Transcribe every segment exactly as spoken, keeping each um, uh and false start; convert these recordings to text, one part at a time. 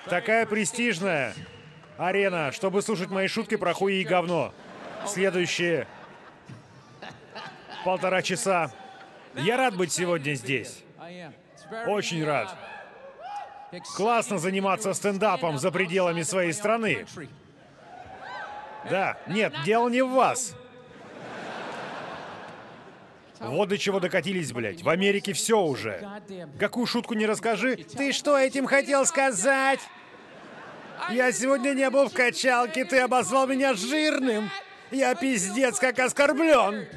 Такая престижная арена, чтобы слушать мои шутки про хуй и говно. Следующие полтора часа. Я рад быть сегодня здесь. Очень рад. Классно заниматься стендапом за пределами своей страны. Да, нет, дело не в вас. Вот до чего докатились, блядь. В Америке все уже. Какую шутку не расскажи. Ты что этим хотел сказать? Я сегодня не был в качалке, ты обозвал меня жирным. Я пиздец как оскорблен.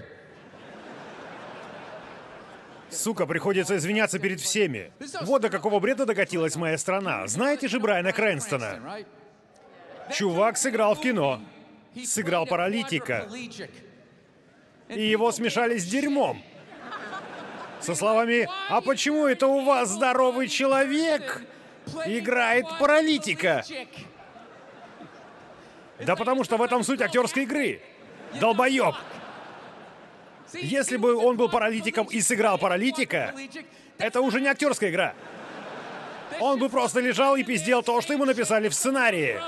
Сука, приходится извиняться перед всеми. Вот до какого бреда докатилась моя страна. Знаете же Брайана Крэнстона? Чувак сыграл в кино. Сыграл паралитика. И его смешали с дерьмом. Со словами: «А почему это у вас здоровый человек играет паралитика?» Да потому что в этом суть актерской игры. Долбоеб. Если бы он был паралитиком и сыграл паралитика, это уже не актерская игра. Он бы просто лежал и пиздел то, что ему написали в сценарии.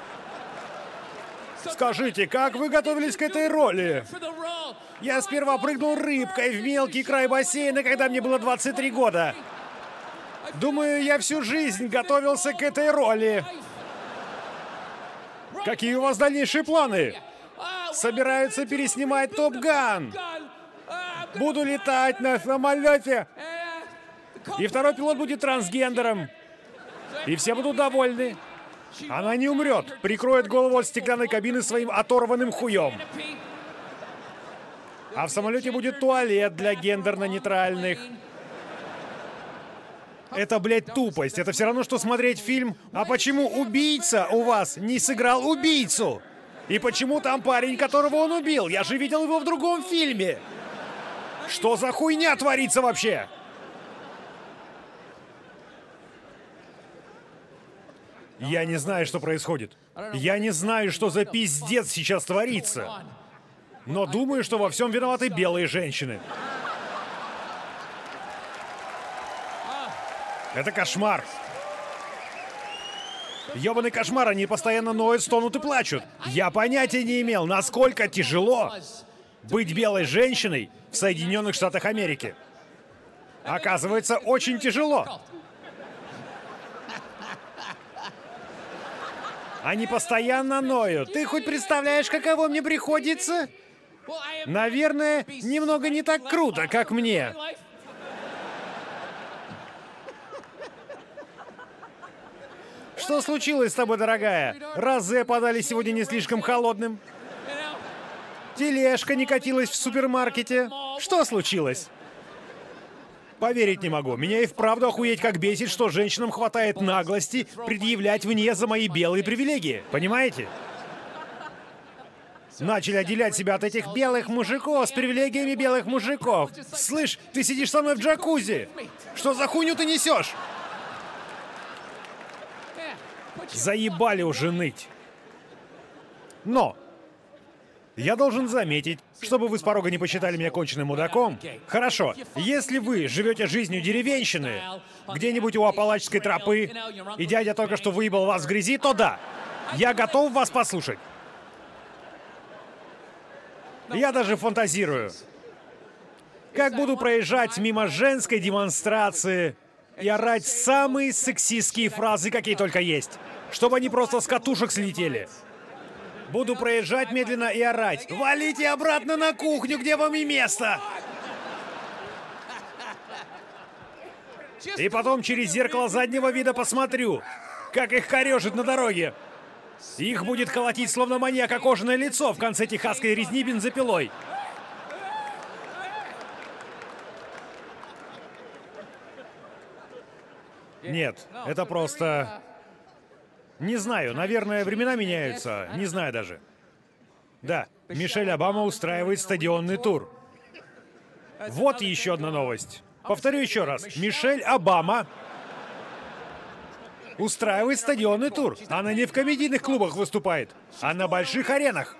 Скажите, как вы готовились к этой роли? Я сперва прыгнул рыбкой в мелкий край бассейна, когда мне было двадцать три года. Думаю, я всю жизнь готовился к этой роли. Какие у вас дальнейшие планы? Собираются переснимать Топ Ган. Буду летать на самолете. И второй пилот будет трансгендером. И все будут довольны. Она не умрет. Прикроет голову от стеклянной кабины своим оторванным хуем. А в самолете будет туалет для гендерно-нейтральных. Это, блядь, тупость. Это все равно, что смотреть фильм «А почему убийца у вас не сыграл убийцу?» И почему там парень, которого он убил? Я же видел его в другом фильме. Что за хуйня творится вообще? Я не знаю, что происходит. Я не знаю, что за пиздец сейчас творится. Но думаю, что во всем виноваты белые женщины. Это кошмар. Ёбаный кошмар, они постоянно ноют, стонут и плачут. Я понятия не имел, насколько тяжело быть белой женщиной в Соединенных Штатах Америки. Оказывается, очень тяжело. Они постоянно ноют. Ты хоть представляешь, каково мне приходится? Наверное, немного не так круто, как мне. Что случилось с тобой, дорогая? Розе подали сегодня не слишком холодным. Тележка не катилась в супермаркете. Что случилось? Поверить не могу. Меня и вправду охуеть как бесит, что женщинам хватает наглости предъявлять мне за мои белые привилегии. Понимаете? Начали отделять себя от этих белых мужиков с привилегиями белых мужиков. Слышь, ты сидишь со мной в джакузи. Что за хуйню ты несешь? Заебали уже ныть. Но я должен заметить, чтобы вы с порога не посчитали меня конченным мудаком. Хорошо, если вы живете жизнью деревенщины, где-нибудь у Апалачской тропы, и дядя только что выебал вас в грязи, то да, я готов вас послушать. Я даже фантазирую. Как буду проезжать мимо женской демонстрации и орать самые сексистские фразы, какие только есть, чтобы они просто с катушек слетели. Буду проезжать медленно и орать: «Валите обратно на кухню, где вам и место!» И потом через зеркало заднего вида посмотрю, как их корежит на дороге. Их будет колотить словно маньяка кожаное лицо в конце техасской резни бензопилой. Нет, это просто... Не знаю, наверное, времена меняются, не знаю даже. Да, Мишель Обама устраивает стадионный тур. Вот еще одна новость. Повторю еще раз. Мишель Обама устраивает стадионный тур. Она не в комедийных клубах выступает, а на больших аренах.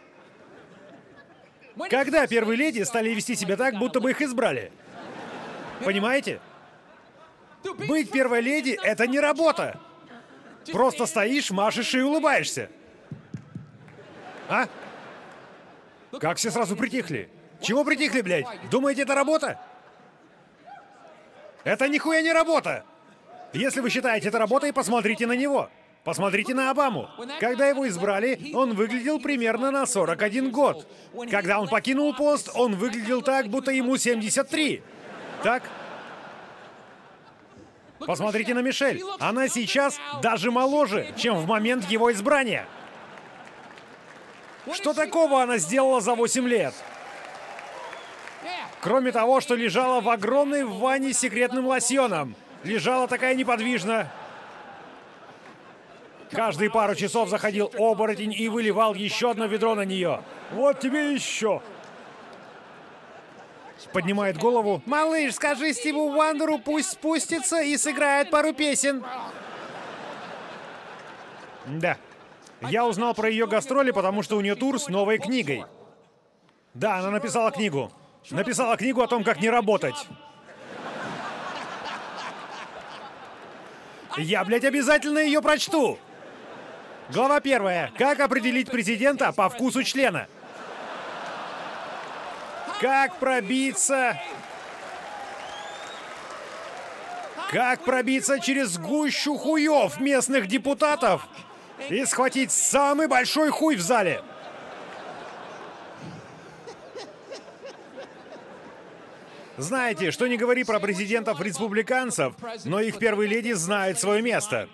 Когда первые леди стали вести себя так, будто бы их избрали? Понимаете? Быть первой леди — это не работа. Просто стоишь, машешь и улыбаешься. А? Как все сразу притихли? Чего притихли, блядь? Думаете, это работа? Это нихуя не работа! Если вы считаете это работой, посмотрите на него. Посмотрите на Обаму. Когда его избрали, он выглядел примерно на сорок один год. Когда он покинул пост, он выглядел так, будто ему семьдесят три. Так? Посмотрите на Мишель. Она сейчас даже моложе, чем в момент его избрания. Что такого она сделала за восемь лет? Кроме того, что лежала в огромной ванне с секретным лосьоном. Лежала такая неподвижно. Каждые пару часов заходил оборотень и выливал еще одно ведро на нее. Вот тебе еще. Поднимает голову. Малыш, скажи Стиву Вандеру, пусть спустится и сыграет пару песен. Да. Я узнал про ее гастроли, потому что у нее тур с новой книгой. Да, она написала книгу. Написала книгу о том, как не работать. Я, блядь, обязательно ее прочту. Глава первая. Как определить президента по вкусу члена? Как пробиться... Как пробиться через гущу хуев местных депутатов и схватить самый большой хуй в зале? Знаете, что не говори про президентов-республиканцев, но их первые леди знают свое место.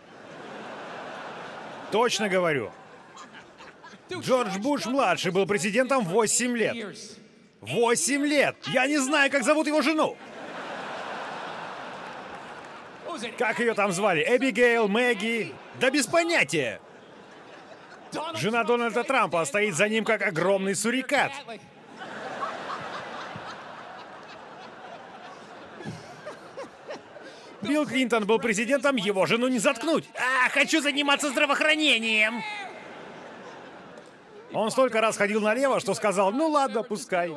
Точно говорю. Джордж Буш-младший был президентом восемь лет. Восемь лет! Я не знаю, как зовут его жену. Как ее там звали? Эбигейл, Мэгги? Да без понятия. Жена Дональда Трампа стоит за ним, как огромный сурикат. Билл Клинтон был президентом, его жену не заткнуть. А, хочу заниматься здравоохранением. Он столько раз ходил налево, что сказал, ну ладно, пускай.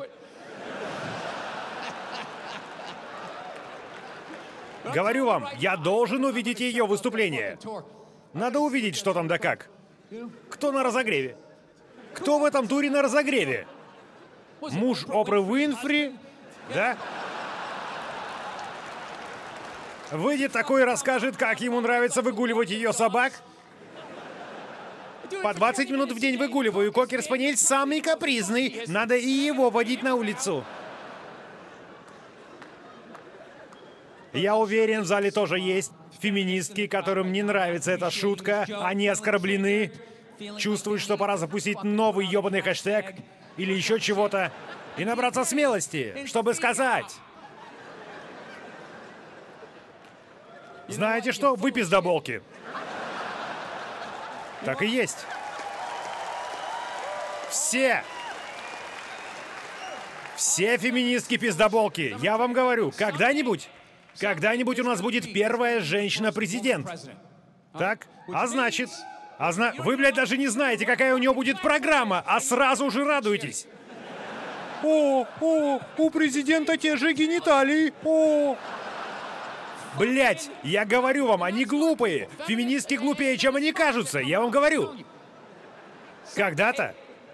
Говорю вам, я должен увидеть ее выступление. Надо увидеть, что там да как. Кто на разогреве? Кто в этом туре на разогреве? Муж Опры Уинфри? Да? Выйдет такой и расскажет, как ему нравится выгуливать ее собак? По двадцать минут в день выгуливаю. Кокер-спаниель самый капризный. Надо и его водить на улицу. Я уверен, в зале тоже есть феминистки, которым не нравится эта шутка. Они оскорблены. Чувствуют, что пора запустить новый ёбаный хэштег или еще чего-то. И набраться смелости, чтобы сказать... Знаете что? Вы пиздоболки. Так и есть. Все. Все феминистки пиздоболки. Я вам говорю, когда-нибудь, когда-нибудь у нас будет первая женщина-президент. Так? А значит... А зна... Вы, блядь, даже не знаете, какая у нее будет программа, а сразу же радуетесь. О, о, у президента те же гениталии. О. Блять, я говорю вам, они глупые. Феминистки глупее, чем они кажутся, я вам говорю. Когда-то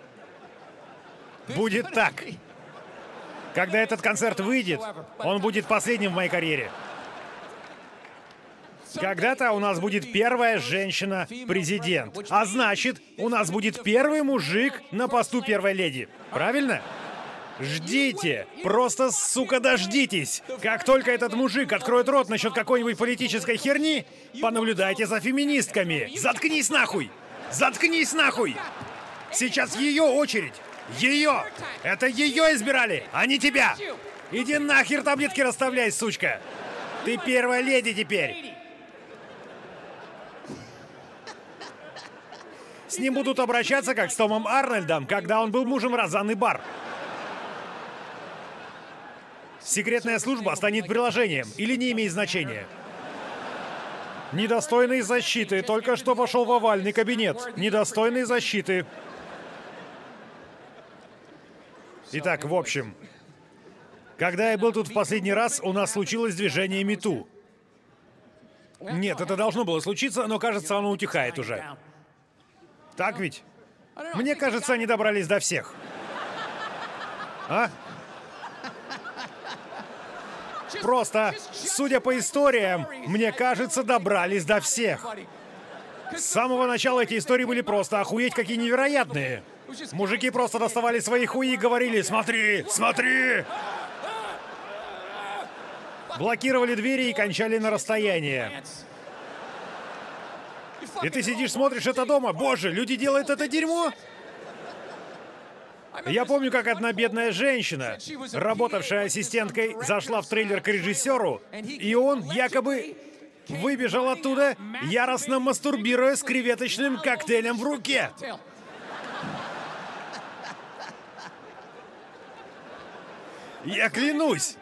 будет так. Когда этот концерт выйдет, он будет последним в моей карьере. Когда-то у нас будет первая женщина-президент. А значит, у нас будет первый мужик на посту первой леди. Правильно? Ждите! Просто, сука, дождитесь! Как только этот мужик откроет рот насчет какой-нибудь политической херни, понаблюдайте за феминистками! Заткнись нахуй! Заткнись нахуй! Сейчас ее очередь! Ее! Это ее избирали, а не тебя! Иди нахер таблетки расставляй, сучка! Ты первая леди теперь! С ним будут обращаться, как с Томом Арнольдом, когда он был мужем Розанны Барр. Секретная служба станет приложением или не имеет значения. Недостойный защиты. Только что вошел в овальный кабинет. Недостойный защиты. Итак, в общем. Когда я был тут в последний раз, у нас случилось движение МИТУ. Нет, это должно было случиться, но кажется, оно утихает уже. Так ведь? Мне кажется, они добрались до всех. А? Просто, судя по историям, мне кажется, добрались до всех. С самого начала эти истории были просто охуеть какие невероятные. Мужики просто доставали свои хуи и говорили: «Смотри, смотри!» Блокировали двери и кончали на расстоянии. И ты сидишь, смотришь это дома. Боже, люди делают это дерьмо? Я помню, как одна бедная женщина, работавшая ассистенткой, зашла в трейлер к режиссеру, и он якобы выбежал оттуда, яростно мастурбируя с креветочным коктейлем в руке. Я клянусь.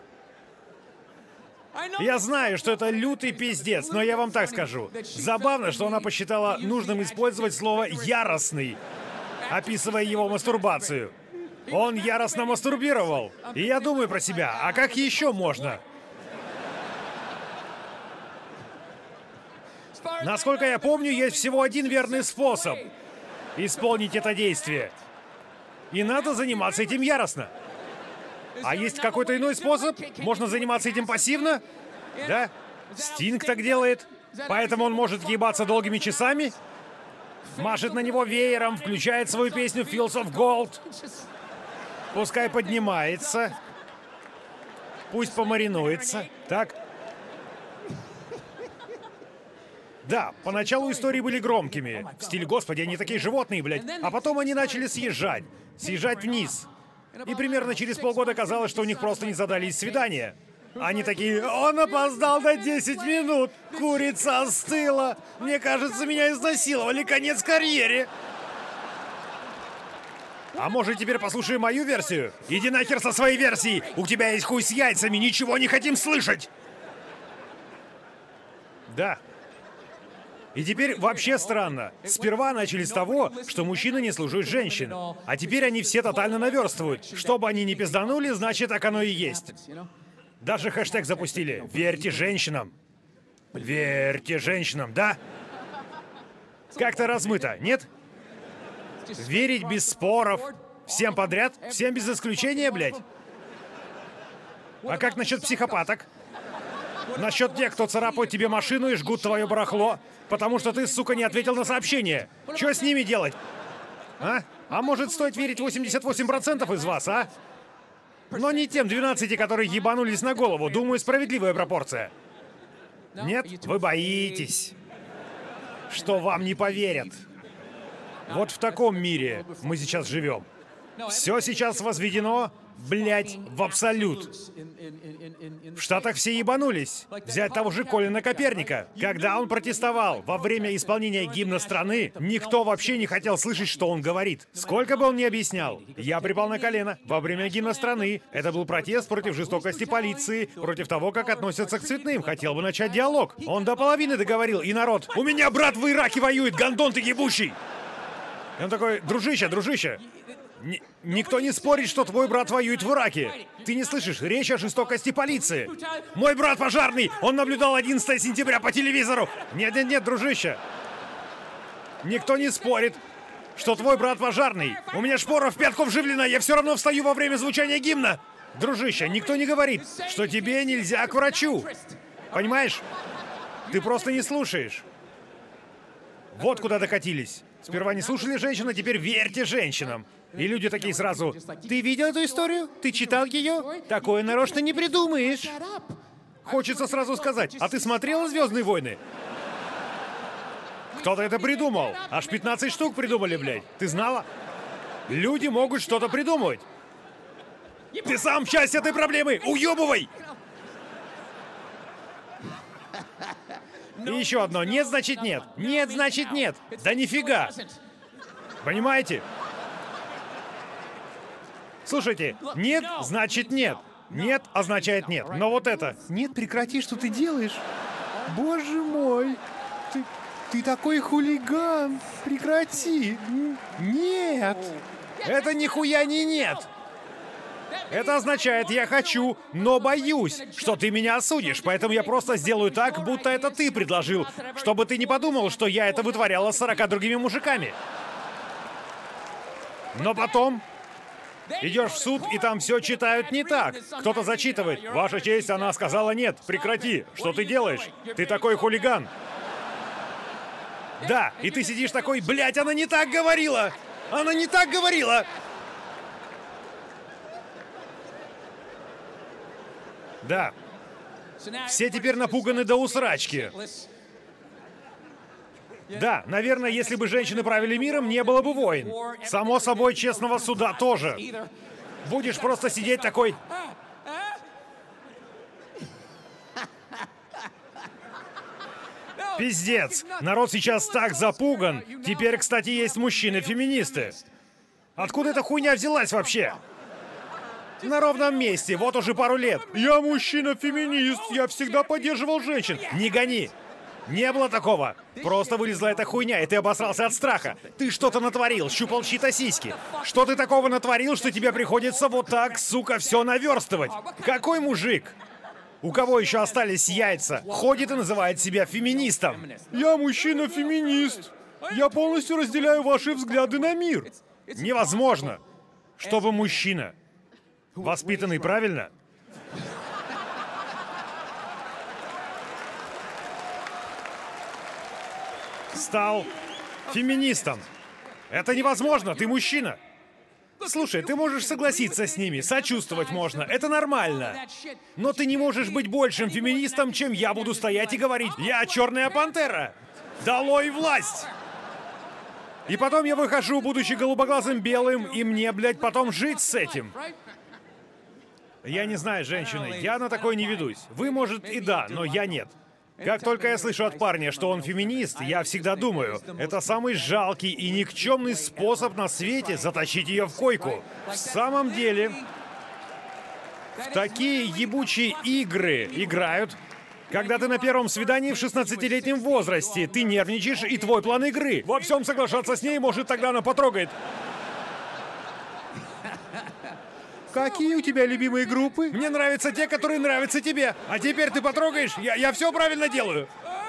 Я знаю, что это лютый пиздец, но я вам так скажу. Забавно, что она посчитала нужным использовать слово «яростный», описывая его мастурбацию. Он яростно мастурбировал. И я думаю про себя, а как еще можно? Насколько я помню, есть всего один верный способ исполнить это действие. И надо заниматься этим яростно. А есть какой-то иной способ? Можно заниматься этим пассивно? Да? Стинг так делает. Поэтому он может ебаться долгими часами. Машет на него веером, включает свою песню Fields of Gold. Пускай поднимается. Пусть помаринуется. Так? Да, поначалу истории были громкими. В стиле «Господи, они такие животные, блядь». А потом они начали съезжать. Съезжать вниз. И примерно через полгода казалось, что у них просто не задались свидания. Они такие: «Он опоздал на десять минут! Курица остыла! Мне кажется, меня изнасиловали! Конец карьере!» А может, теперь послушай мою версию? Иди нахер со своей версией! У тебя есть хуй с яйцами! Ничего не хотим слышать! Да. И теперь вообще странно. Сперва начали с того, что мужчины не слушают женщин. А теперь они все тотально наверстывают. Чтобы они не пизданули, значит, так оно и есть. Даже хэштег запустили. Верьте женщинам. Верьте женщинам, да? Как-то размыто, нет? Верить без споров. Всем подряд? Всем без исключения, блядь? А как насчет психопаток? Насчет тех, кто царапает тебе машину и жгут твое барахло, потому что ты, сука, не ответил на сообщение. Что с ними делать? А? А может, стоит верить восемьдесят восемь процентов из вас, а? Но не тем двенадцати, которые ебанулись на голову. Думаю, справедливая пропорция. Нет? Вы боитесь, что вам не поверят. Вот в таком мире мы сейчас живем. Все сейчас возведено, блядь, в абсолют. В Штатах все ебанулись. Взять того же Колина Коперника. Когда он протестовал во время исполнения гимна страны, никто вообще не хотел слышать, что он говорит. Сколько бы он ни объяснял. Я припал на колено во время гимна страны. Это был протест против жестокости полиции, против того, как относятся к цветным. Хотел бы начать диалог. Он до половины договорил, и народ: «У меня брат в Ираке воюет, гондон ты ебучий!» И он такой: «Дружище, дружище, Н- никто не спорит, что твой брат воюет в Ираке. Ты не слышишь, речь о жестокости полиции. Мой брат пожарный, он наблюдал одиннадцатого сентября по телевизору. Нет-нет-нет, дружище. Никто не спорит, что твой брат пожарный. У меня шпора в пятку вживлена, я все равно встаю во время звучания гимна. Дружище, никто не говорит, что тебе нельзя к врачу. Понимаешь? Ты просто не слушаешь. Вот куда докатились. Сперва не слушали женщин, а теперь верьте женщинам. И люди такие сразу: «Ты видел эту историю? Ты читал ее? Такое нарочно не придумаешь». Хочется сразу сказать: «А ты смотрела «Звездные войны»?» Кто-то это придумал. Аж пятнадцать штук придумали, блядь. Ты знала? Люди могут что-то придумывать. Ты сам часть этой проблемы! Уебывай! И еще одно. Нет, значит нет. Нет, значит нет. Да нифига. Понимаете? Слушайте, нет, значит нет. Нет означает нет. Но вот это: «Нет, прекрати, что ты делаешь. Боже мой. Ты, ты такой хулиган. Прекрати. Нет. Это нихуя не нет. Это означает, я хочу, но боюсь, что ты меня осудишь, поэтому я просто сделаю так, будто это ты предложил, чтобы ты не подумал, что я это вытворяла с сорока другими мужиками. Но потом идешь в суд, и там все читают не так. Кто-то зачитывает. Ваша честь, она сказала нет. Прекрати. Что ты делаешь? Ты такой хулиган. Да, и ты сидишь такой, блядь, она не так говорила. Она не так говорила. Да. Все теперь напуганы до усрачки. Да, наверное, если бы женщины правили миром, не было бы войн. Само собой, честного суда тоже. Будешь просто сидеть такой... Пиздец. Народ сейчас так запуган. Теперь, кстати, есть мужчины-феминисты. Откуда эта хуйня взялась вообще? На ровном месте, вот уже пару лет. Я мужчина-феминист, я всегда поддерживал женщин. Не гони. Не было такого. Просто вылезла эта хуйня, и ты обосрался от страха. Ты что-то натворил, щупал чьи-то сиськи. Что ты такого натворил, что тебе приходится вот так, сука, все наверстывать? Какой мужик? У кого еще остались яйца? Ходит и называет себя феминистом. Я мужчина-феминист. Я полностью разделяю ваши взгляды на мир. Невозможно. Чтобы мужчина, воспитанный правильно, стал феминистом. Это невозможно, ты мужчина. Слушай, ты можешь согласиться с ними, сочувствовать можно, это нормально. Но ты не можешь быть большим феминистом, чем я буду стоять и говорить: «Я черная пантера! Долой власть!» И потом я выхожу, будучи голубоглазым белым, и мне, блядь, потом жить с этим. Я не знаю, женщины, я на такое не ведусь. Вы, может, и да, но я нет. Как только я слышу от парня, что он феминист, я всегда думаю, это самый жалкий и никчемный способ на свете затащить ее в койку. В самом деле, в такие ебучие игры играют, когда ты на первом свидании в шестнадцатилетнем возрасте, ты нервничаешь, и твой план игры. Во всем соглашаться с ней, может, тогда она потрогает. Какие у тебя любимые группы? Мне нравятся те, которые нравятся тебе. А теперь ты потрогаешь? Я, я все правильно делаю.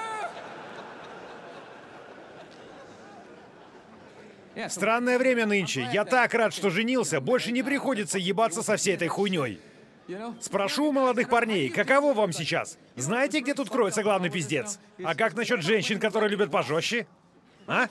Странное время нынче. Я так рад, что женился. Больше не приходится ебаться со всей этой хуйней. Спрошу у молодых парней, каково вам сейчас? Знаете, где тут кроется главный пиздец? А как насчет женщин, которые любят пожестче? А?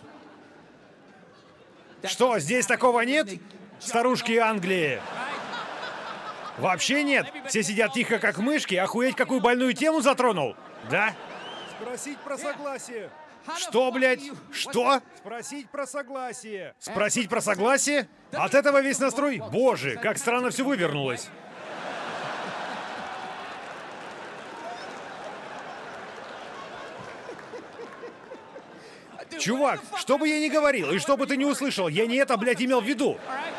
Что, здесь такого нет? Старушки Англии. Вообще нет. Все сидят тихо, как мышки. Охуеть, какую больную тему затронул. Да? Спросить про согласие. Что, блядь? Что? Спросить про согласие. Спросить про согласие? От этого весь настрой? Боже, как странно все вывернулось. Чувак, что бы я ни говорил, и что бы ты ни услышал, я не это, блядь, имел в виду.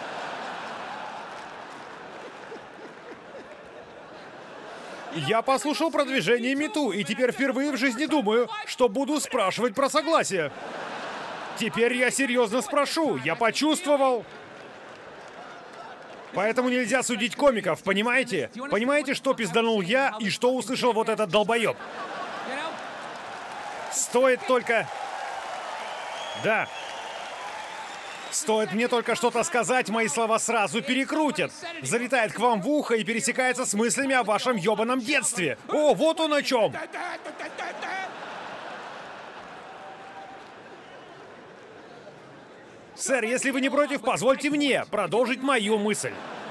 Я послушал про движение МИТУ, и теперь впервые в жизни думаю, что буду спрашивать про согласие. Теперь я серьезно спрошу, я почувствовал. Поэтому нельзя судить комиков, понимаете? Понимаете, что пизданул я и что услышал вот этот долбоеб? Стоит только... Да. Стоит мне только что-то сказать, мои слова сразу перекрутят. Залетает к вам в ухо и пересекается с мыслями о вашем ёбаном детстве. О, вот он о чем. Сэр, если вы не против, позвольте мне продолжить мою мысль.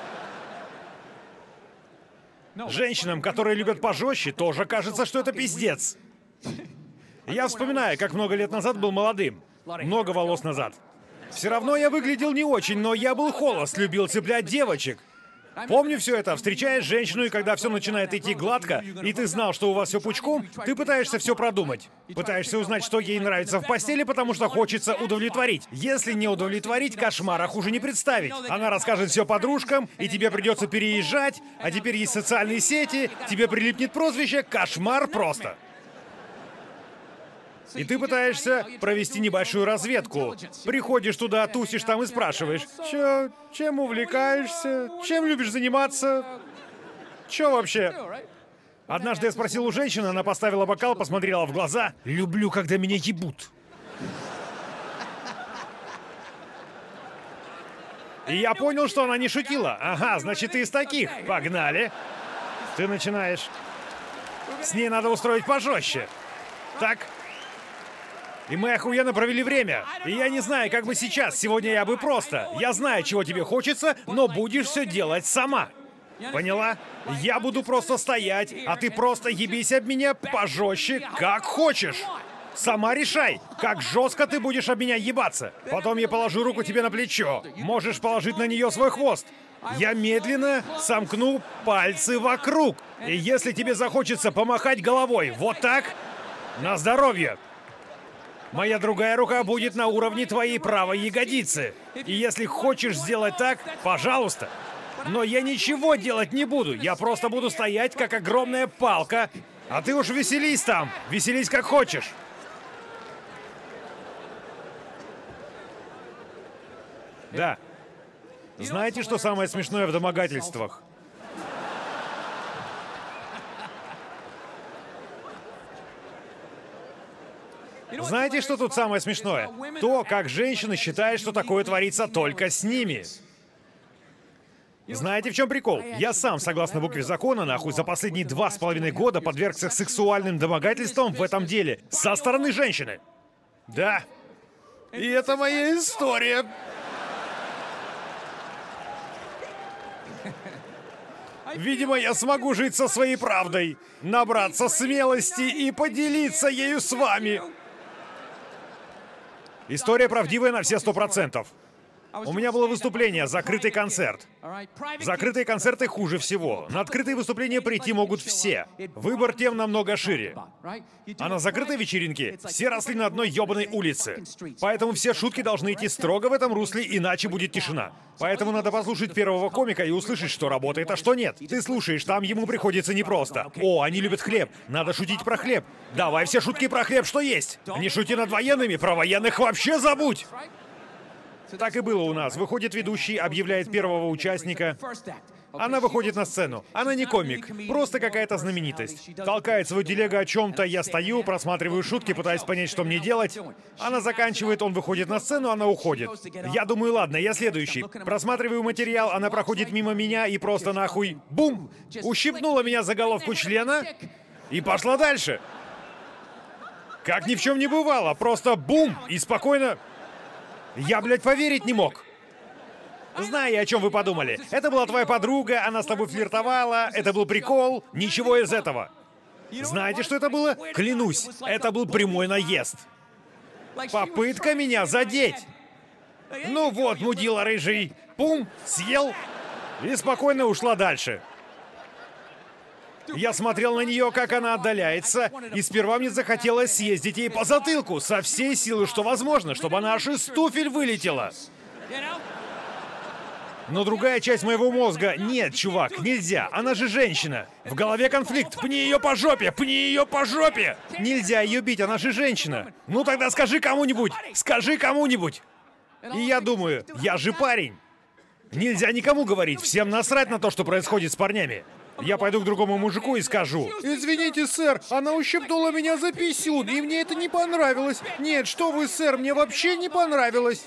Женщинам, которые любят пожестче, тоже кажется, что это пиздец. Я вспоминаю, как много лет назад был молодым. Много волос назад. Все равно я выглядел не очень, но я был холост, любил цеплять девочек. Помню все это. Встречаешь женщину, и когда все начинает идти гладко, и ты знал, что у вас все пучком, ты пытаешься все продумать. Пытаешься узнать, что ей нравится в постели, потому что хочется удовлетворить. Если не удовлетворить, кошмара хуже не представить. Она расскажет все подружкам, и тебе придется переезжать, а теперь есть социальные сети, тебе прилипнет прозвище «Кошмар просто». И ты пытаешься провести небольшую разведку. Приходишь туда, тусишь там и спрашиваешь: «Чё, чем увлекаешься? Чем любишь заниматься? Чё вообще?» Однажды я спросил у женщины, она поставила бокал, посмотрела в глаза. «Люблю, когда меня ебут». И я понял, что она не шутила. Ага, значит, ты из таких. Погнали. Ты начинаешь. С ней надо устроить пожестче. Так. И мы охуенно провели время. И я не знаю, как бы сейчас. Сегодня я бы просто. Я знаю, чего тебе хочется, но будешь все делать сама. Поняла? Я буду просто стоять, а ты просто ебись об меня пожестче, как хочешь. Сама решай, как жестко ты будешь об меня ебаться. Потом я положу руку тебе на плечо. Можешь положить на нее свой хвост. Я медленно сомкну пальцы вокруг. И если тебе захочется помахать головой вот так, на здоровье. Моя другая рука будет на уровне твоей правой ягодицы. И если хочешь сделать так, пожалуйста. Но я ничего делать не буду. Я просто буду стоять, как огромная палка. А ты уж веселись там. Веселись как хочешь. Да. Знаете, что самое смешное в домогательствах? Знаете, что тут самое смешное? То, как женщины считают, что такое творится только с ними. Знаете, в чем прикол? Я сам, согласно букве закона, нахуй, за последние два с половиной года подвергся сексуальным домогательствам в этом деле. Со стороны женщины. Да. И это моя история. Видимо, я смогу жить со своей правдой, набраться смелости и поделиться ею с вами. История правдивая на все сто процентов. У меня было выступление, закрытый концерт. Закрытые концерты хуже всего. На открытые выступления прийти могут все. Выбор тем намного шире. А на закрытой вечеринке все росли на одной ебаной улице. Поэтому все шутки должны идти строго в этом русле, иначе будет тишина. Поэтому надо послушать первого комика и услышать, что работает, а что нет. Ты слушаешь, там ему приходится непросто. О, они любят хлеб. Надо шутить про хлеб. Давай все шутки про хлеб, что есть. Не шути над военными, про военных вообще забудь. Так и было у нас. Выходит ведущий, объявляет первого участника. Она выходит на сцену. Она не комик, просто какая-то знаменитость. Толкает свою телегу о чем-то, я стою, просматриваю шутки, пытаюсь понять, что мне делать. Она заканчивает, он выходит на сцену, она уходит. Я думаю, ладно, я следующий. Просматриваю материал, она проходит мимо меня и просто нахуй, бум, ущипнула меня за головку члена и пошла дальше. Как ни в чем не бывало, просто бум, и спокойно... Я, блядь, поверить не мог. Знаю, о чем вы подумали. Это была твоя подруга, она с тобой флиртовала, это был прикол, ничего из этого. Знаете, что это было? Клянусь, это был прямой наезд. Попытка меня задеть. Ну вот, мудила рыжий. Пум, съел и спокойно ушла дальше. Я смотрел на нее, как она отдаляется, и сперва мне захотелось съездить ей по затылку со всей силы, что возможно, чтобы она аж из туфель вылетела. Но другая часть моего мозга: нет, чувак, нельзя, она же женщина. В голове конфликт: пни ее по жопе, пни ее по жопе. Нельзя ее бить, она же женщина. Ну тогда скажи кому-нибудь, скажи кому-нибудь. И я думаю, я же парень. Нельзя никому говорить, всем насрать на то, что происходит с парнями. Я пойду к другому мужику и скажу: извините, сэр, она ущипнула меня за писюн, и мне это не понравилось. Нет, что вы, сэр, мне вообще не понравилось.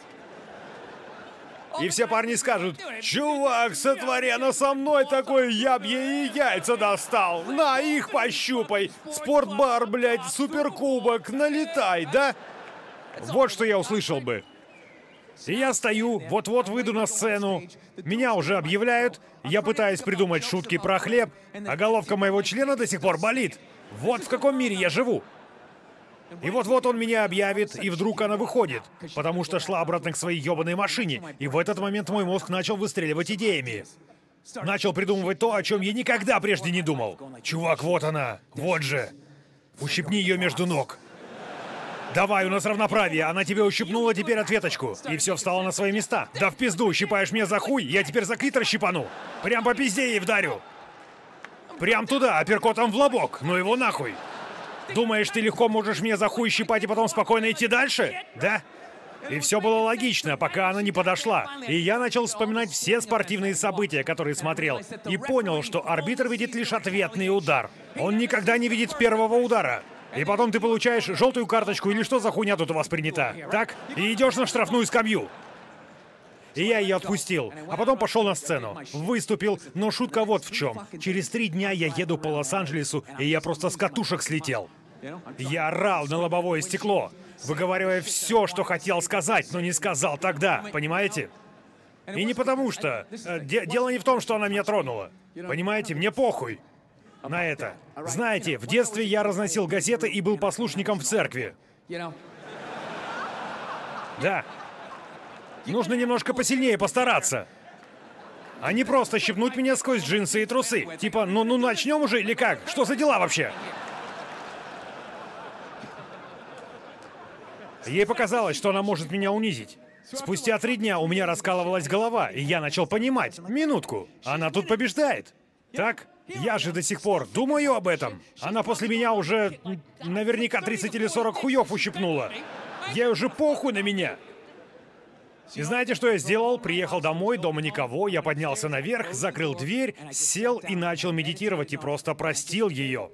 И все парни скажут: чувак, сотвори она со мной такой, я б ей яйца достал. На, их пощупай. Спортбар, блядь, суперкубок, налетай, да? Вот что я услышал бы. И я стою, вот-вот выйду на сцену. Меня уже объявляют, я пытаюсь придумать шутки про хлеб, а головка моего члена до сих пор болит. Вот в каком мире я живу. И вот-вот он меня объявит, и вдруг она выходит, потому что шла обратно к своей ебаной машине. И в этот момент мой мозг начал выстреливать идеями. Начал придумывать то, о чем я никогда прежде не думал. Чувак, вот она, вот же. Ущипни ее между ног. Давай, у нас равноправие, она тебе ущипнула, теперь ответочку. И все встало на свои места. Да в пизду, щипаешь меня за хуй, я теперь за клитор щипану. Прям по пизде ей вдарю. Прям туда, апперкотом в лобок, ну его нахуй. Думаешь, ты легко можешь мне за хуй щипать и потом спокойно идти дальше? Да? И все было логично, пока она не подошла. И я начал вспоминать все спортивные события, которые смотрел, и понял, что арбитр видит лишь ответный удар. Он никогда не видит первого удара. И потом ты получаешь желтую карточку или что за хуйня тут у вас принята, так? И идешь на штрафную скамью. И я ее отпустил, а потом пошел на сцену. Выступил, но шутка вот в чем. Через три дня я еду по Лос-Анджелесу, и я просто с катушек слетел. Я орал на лобовое стекло, выговаривая все, что хотел сказать, но не сказал тогда, понимаете? И не потому что... Э, де дело не в том, что она меня тронула. Понимаете, мне похуй на это. Знаете, в детстве я разносил газеты и был послушником в церкви. Да. Нужно немножко посильнее постараться. А не просто щипнуть меня сквозь джинсы и трусы. Типа, ну, ну начнем уже или как? Что за дела вообще? Ей показалось, что она может меня унизить. Спустя три дня у меня раскалывалась голова, и я начал понимать. Минутку, она тут побеждает. Так? Я же до сих пор думаю об этом. Она после меня уже наверняка тридцать или сорок хуев ущипнула. Ей уже похуй на меня. И знаете, что я сделал? Приехал домой, дома никого, я поднялся наверх, закрыл дверь, сел и начал медитировать, и просто простил ее.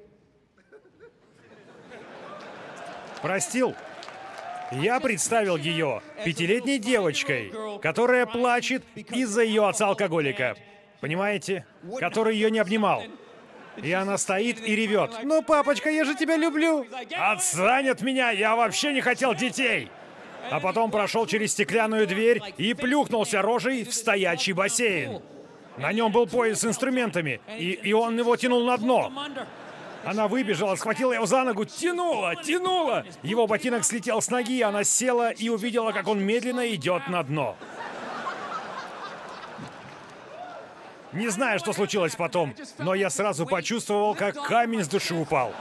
Простил. Я представил ее пятилетней девочкой, которая плачет из-за ее отца-алкоголика. Понимаете? Который ее не обнимал. И она стоит и ревет. «Ну, папочка, я же тебя люблю!» «Отстань от меня! Я вообще не хотел детей!» А потом прошел через стеклянную дверь и плюхнулся рожей в стоячий бассейн. На нем был пояс с инструментами, и, и он его тянул на дно. Она выбежала, схватила его за ногу, тянула, тянула. Его ботинок слетел с ноги, она села и увидела, как он медленно идет на дно. Не знаю, что случилось потом, но я сразу почувствовал, как камень с души упал.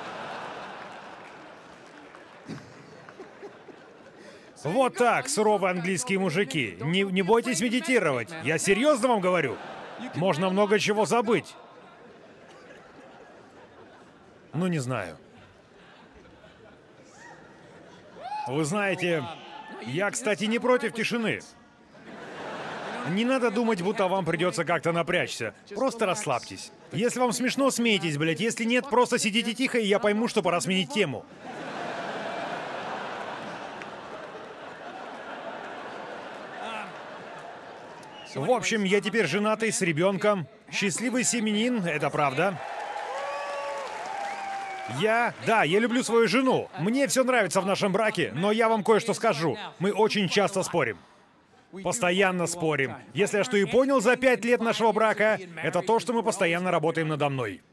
Вот так, суровые английские мужики. Не, не бойтесь медитировать. Я серьезно вам говорю. Можно много чего забыть. Ну, не знаю. Вы знаете, я, кстати, не против тишины. Не надо думать, будто вам придется как-то напрячься. Просто расслабьтесь. Если вам смешно, смейтесь, блядь. Если нет, просто сидите тихо, и я пойму, что пора сменить тему. В общем, я теперь женатый с ребенком. Счастливый семьянин, это правда. Я... Да, я люблю свою жену. Мне все нравится в нашем браке, но я вам кое-что скажу. Мы очень часто спорим. Постоянно спорим. Если я что и понял за пять лет нашего брака, это то, что мы постоянно работаем надо мной.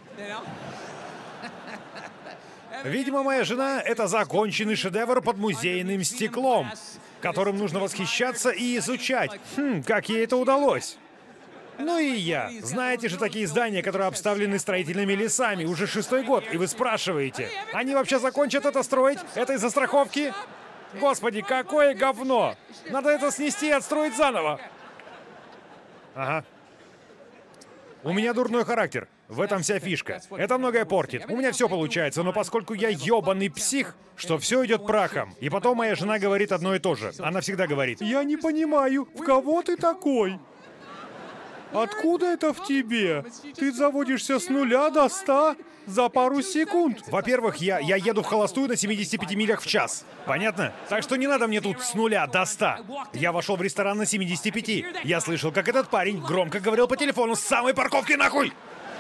Видимо, моя жена — это законченный шедевр под музейным стеклом, которым нужно восхищаться и изучать. Хм, как ей это удалось? Ну и я. Знаете же такие здания, которые обставлены строительными лесами уже шестой год, и вы спрашиваете, они вообще закончат это строить? Это из-за страховки? Господи, какое говно! Надо это снести и отстроить заново. Ага. У меня дурной характер. В этом вся фишка. Это многое портит. У меня все получается, но поскольку я ебаный псих, что все идет прахом. И потом моя жена говорит одно и то же. Она всегда говорит: «Я не понимаю, в кого ты такой? Откуда это в тебе? Ты заводишься с нуля до ста за пару секунд». Во-первых, я, я еду в холостую на семидесяти пяти милях в час. Понятно? Так что не надо мне тут с нуля до ста. Я вошел в ресторан на семидесяти пяти. Я слышал, как этот парень громко говорил по телефону с самой парковки нахуй.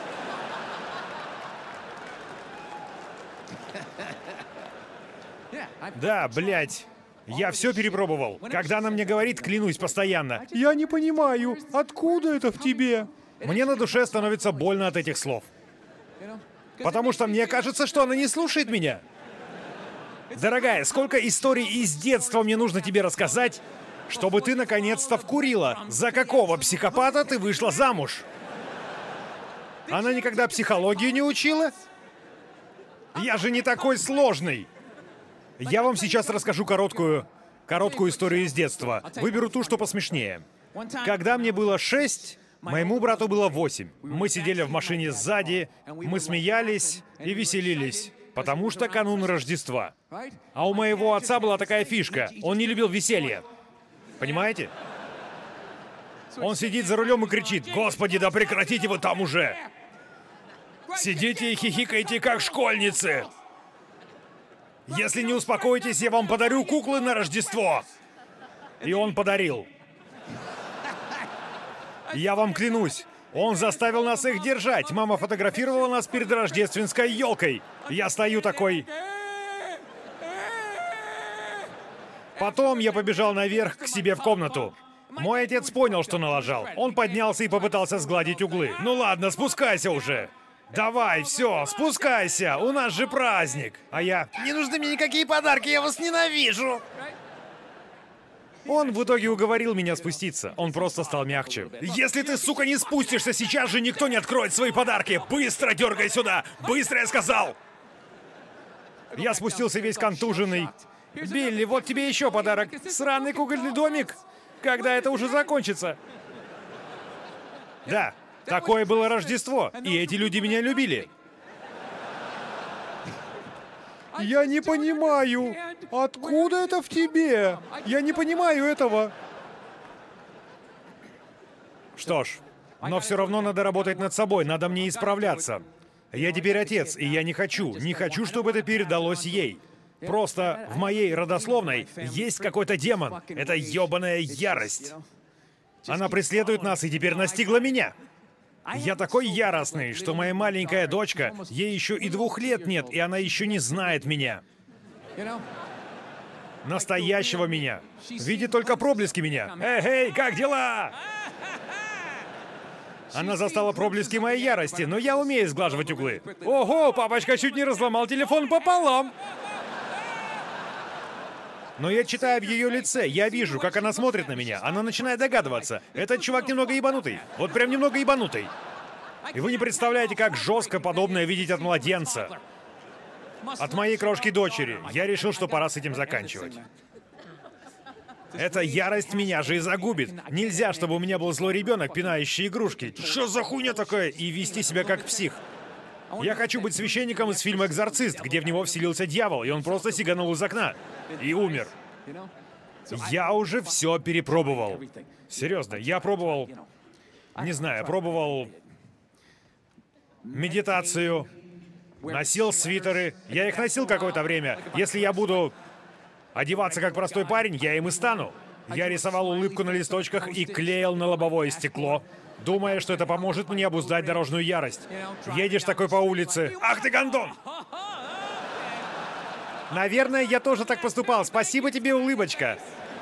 Да, блядь. Я все перепробовал. Когда она мне говорит, клянусь постоянно: «Я не понимаю, откуда это в тебе?» Мне на душе становится больно от этих слов. Потому что мне кажется, что она не слушает меня. Дорогая, сколько историй из детства мне нужно тебе рассказать, чтобы ты наконец-то вкурила, за какого психопата ты вышла замуж? Она никогда психологию не учила? Я же не такой сложный. Я вам сейчас расскажу короткую, короткую историю из детства. Выберу ту, что посмешнее. Когда мне было шесть, моему брату было восемь. Мы сидели в машине сзади, мы смеялись и веселились. Потому что канун Рождества. А у моего отца была такая фишка. Он не любил веселье. Понимаете? Он сидит за рулем и кричит: «Господи, да прекратите вы там уже! Сидите и хихикаете, как школьницы! Если не успокоитесь, я вам подарю куклы на Рождество!» И он подарил. Я вам клянусь, он заставил нас их держать. Мама фотографировала нас перед рождественской елкой. Я стою такой... Потом я побежал наверх к себе в комнату. Мой отец понял, что налажал. Он поднялся и попытался сгладить углы. «Ну ладно, спускайся уже! Давай, все, спускайся! У нас же праздник!» А я... «Не нужны мне никакие подарки, я вас ненавижу!» Он в итоге уговорил меня спуститься. Он просто стал мягче. «Если ты, сука, не спустишься, сейчас же никто не откроет свои подарки! Быстро дергай сюда! Быстро, я сказал!» Я спустился весь контуженный. «Билли, вот тебе еще подарок. Сраный кукольный домик. Когда это уже закончится?» Да, такое было Рождество, и эти люди меня любили. Я не понимаю, откуда это в тебе? Я не понимаю этого. Что ж, но все равно надо работать над собой, надо мне исправляться. Я теперь отец, и я не хочу, не хочу, чтобы это передалось ей. Просто в моей родословной есть какой-то демон. Это ёбаная ярость. Она преследует нас и теперь настигла меня. Я такой яростный, что моя маленькая дочка, ей еще и двух лет нет, и она еще не знает меня. Настоящего меня. Видит только проблески меня. «Эй, эй, как дела?» Она застала проблески моей ярости, но я умею сглаживать углы. Ого, папочка чуть не разломал телефон пополам. Но я читаю в ее лице, я вижу, как она смотрит на меня. Она начинает догадываться. Этот чувак немного ебанутый. Вот прям немного ебанутый. И вы не представляете, как жестко подобное видеть от младенца. От моей крошки дочери. Я решил, что пора с этим заканчивать. Эта ярость меня же и загубит. Нельзя, чтобы у меня был злой ребенок, пинающий игрушки. Что за хуйня такая? И вести себя как псих. Я хочу быть священником из фильма «Экзорцист», где в него вселился дьявол, и он просто сиганул из окна. И умер. Я уже все перепробовал. Серьезно, я пробовал... Не знаю, пробовал... медитацию. Носил свитеры. Я их носил какое-то время. Если я буду одеваться как простой парень, я им и стану. Я рисовал улыбку на листочках и клеил на лобовое стекло, думая, что это поможет мне обуздать дорожную ярость. Едешь такой по улице. Ах ты гондон! Наверное, я тоже так поступал. Спасибо тебе, улыбочка.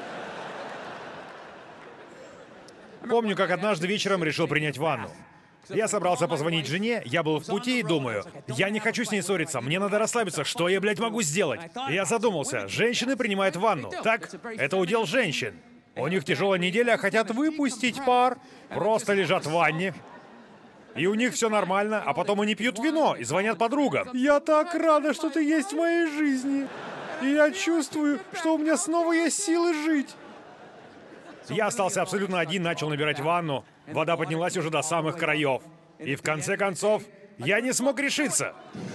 Помню, как однажды вечером решил принять ванну. Я собрался позвонить жене, я был в пути и думаю, я не хочу с ней ссориться, мне надо расслабиться, что я, блядь, могу сделать? И я задумался, женщины принимают ванну, так? Это удел женщин. У них тяжелая неделя, хотят выпустить пар, просто лежат в ванне. И у них все нормально, а потом они пьют вино и звонят подругам. Я так рада, что ты есть в моей жизни. И я чувствую, что у меня снова есть силы жить. Я остался абсолютно один, начал набирать ванну. Вода поднялась уже до самых краев. И в конце концов, я не смог решиться.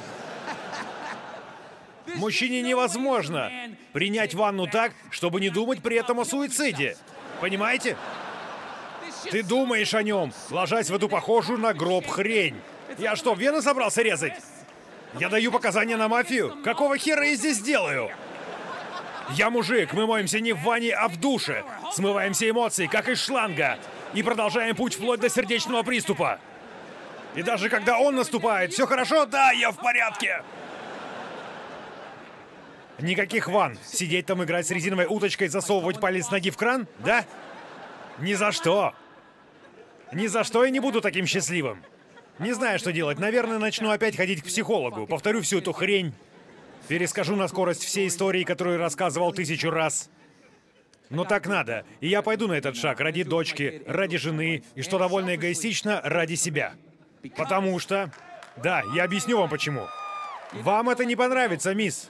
Мужчине невозможно принять ванну так, чтобы не думать при этом о суициде. Понимаете? Ты думаешь о нем, ложась в эту похожую на гроб хрень. Я что, вены собрался резать? Я даю показания на мафию? Какого хера я здесь делаю? Я мужик, мы моемся не в ванне, а в душе. Смываем все эмоции, как из шланга. И продолжаем путь вплоть до сердечного приступа. И даже когда он наступает, все хорошо? Да, я в порядке. Никаких ванн. Сидеть там, играть с резиновой уточкой, засовывать палец ноги в кран? Да? Ни за что. Ни за что я не буду таким счастливым. Не знаю, что делать. Наверное, начну опять ходить к психологу. Повторю всю эту хрень. Перескажу на скорость все истории, которые рассказывал тысячу раз. Но так надо. И я пойду на этот шаг ради дочки, ради жены, и, что довольно эгоистично, ради себя. Потому что... Да, я объясню вам почему. Вам это не понравится, мисс.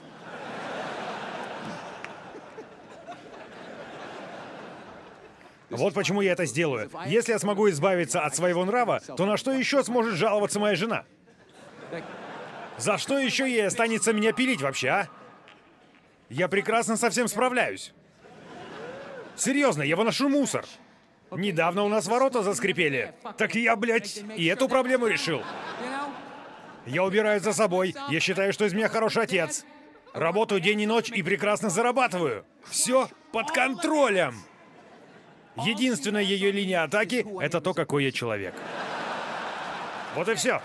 Вот почему я это сделаю. Если я смогу избавиться от своего нрава, то на что еще сможет жаловаться моя жена? За что еще ей останется меня пилить вообще, а? Я прекрасно со всем справляюсь. Серьезно, я выношу мусор. Недавно у нас ворота заскрипели. Так я, блядь, и эту проблему решил. Я убираю за собой. Я считаю, что из меня хороший отец. Работаю день и ночь и прекрасно зарабатываю. Все под контролем. Единственная ее линия атаки — это то, какой я человек. Вот и все.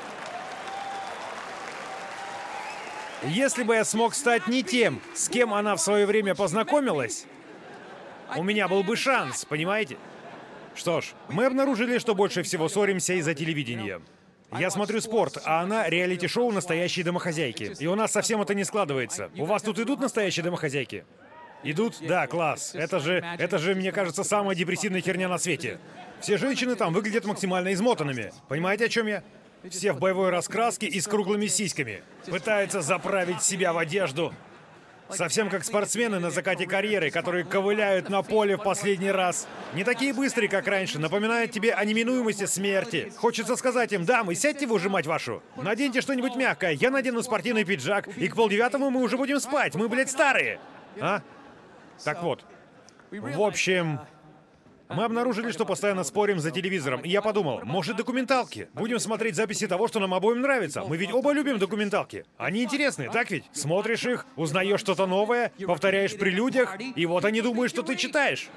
Если бы я смог стать не тем, с кем она в свое время познакомилась, у меня был бы шанс, понимаете? Что ж, мы обнаружили, что больше всего ссоримся из-за телевидения. Я смотрю спорт, а она реалити-шоу «Настоящие домохозяйки». И у нас совсем это не складывается. У вас тут идут настоящие домохозяйки? Идут? Да, класс. Это же, это же, мне кажется, самая депрессивная херня на свете. Все женщины там выглядят максимально измотанными. Понимаете, о чем я? Все в боевой раскраске и с круглыми сиськами. Пытаются заправить себя в одежду. Совсем как спортсмены на закате карьеры, которые ковыляют на поле в последний раз. Не такие быстрые, как раньше, напоминают тебе о неминуемости смерти. Хочется сказать им: дамы, сядьте вы уже, мать вашу. Наденьте что-нибудь мягкое, я надену спортивный пиджак, и к полдевятому мы уже будем спать. Мы, блядь, старые. А? Так вот. В общем... Мы обнаружили, что постоянно спорим за телевизором, и я подумал, может, документалки? Будем смотреть записи того, что нам обоим нравится. Мы ведь оба любим документалки. Они интересные, так ведь? Смотришь их, узнаешь что-то новое, повторяешь при людях, и вот они думают, что ты читаешь.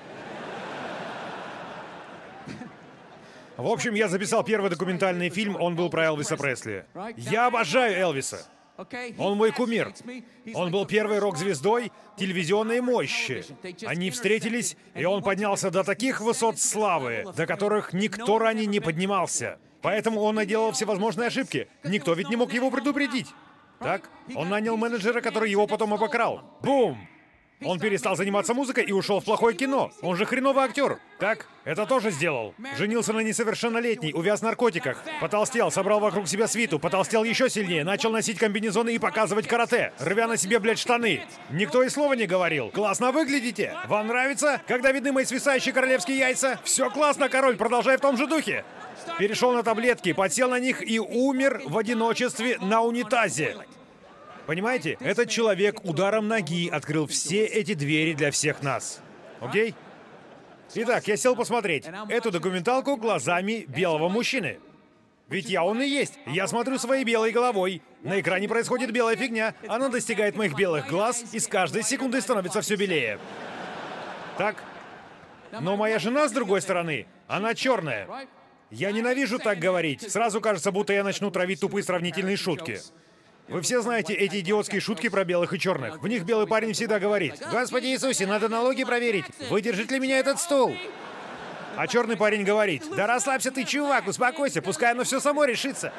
В общем, я записал первый документальный фильм, он был про Элвиса Пресли. Я обожаю Элвиса. Он мой кумир. Он был первой рок-звездой телевизионной мощи. Они встретились, и он поднялся до таких высот славы, до которых никто ранее не поднимался. Поэтому он наделал всевозможные ошибки. Никто ведь не мог его предупредить. Так? Он нанял менеджера, который его потом обокрал. Бум! Он перестал заниматься музыкой и ушел в плохое кино. Он же хреновый актер. Так? Это тоже сделал. Женился на несовершеннолетней, увяз в наркотиках. Потолстел, собрал вокруг себя свиту, потолстел еще сильнее, начал носить комбинезоны и показывать карате, рвя на себе, блядь, штаны. Никто и слова не говорил. Классно выглядите. Вам нравится, когда видны мои свисающие королевские яйца? Все классно, король, продолжай в том же духе. Перешел на таблетки, подсел на них и умер в одиночестве на унитазе. Понимаете, этот человек ударом ноги открыл все эти двери для всех нас. Окей? Итак, я сел посмотреть эту документалку глазами белого мужчины. Ведь я он и есть. Я смотрю своей белой головой. На экране происходит белая фигня. Она достигает моих белых глаз и с каждой секундой становится все белее. Так? Но моя жена, с другой стороны, она черная. Я ненавижу так говорить. Сразу кажется, будто я начну травить тупые сравнительные шутки. Вы все знаете эти идиотские шутки про белых и черных. В них белый парень всегда говорит: «Господи Иисусе, надо налоги проверить. Выдержит ли меня этот стул?» А черный парень говорит: «Да расслабься ты, чувак, успокойся, пускай оно все само решится».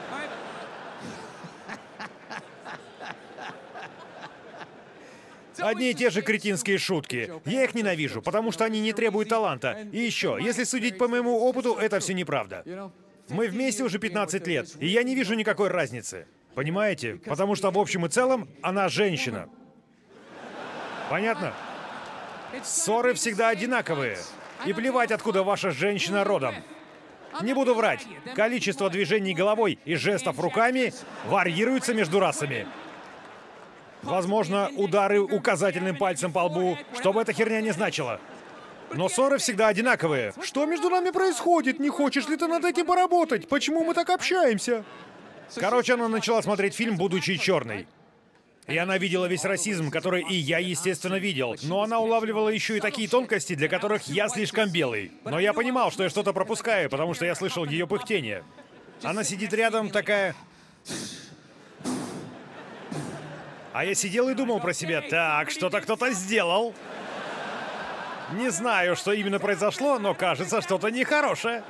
Одни и те же кретинские шутки. Я их ненавижу, потому что они не требуют таланта. И еще, если судить по моему опыту, это все неправда. Мы вместе уже пятнадцать лет, и я не вижу никакой разницы. Понимаете? Потому что в общем и целом она женщина. Понятно? Ссоры всегда одинаковые. И плевать, откуда ваша женщина родом. Не буду врать. Количество движений головой и жестов руками варьируется между расами. Возможно, удары указательным пальцем по лбу, что бы эта херня не значила. Но ссоры всегда одинаковые. Что между нами происходит? Не хочешь ли ты над этим поработать? Почему мы так общаемся? Короче, она начала смотреть фильм, будучи черной. И она видела весь расизм, который и я, естественно, видел. Но она улавливала еще и такие тонкости, для которых я слишком белый. Но я понимал, что я что-то пропускаю, потому что я слышал ее пыхтение. Она сидит рядом, такая... А я сидел и думал про себя: так, что-то кто-то сделал. Не знаю, что именно произошло, но кажется, что-то нехорошее.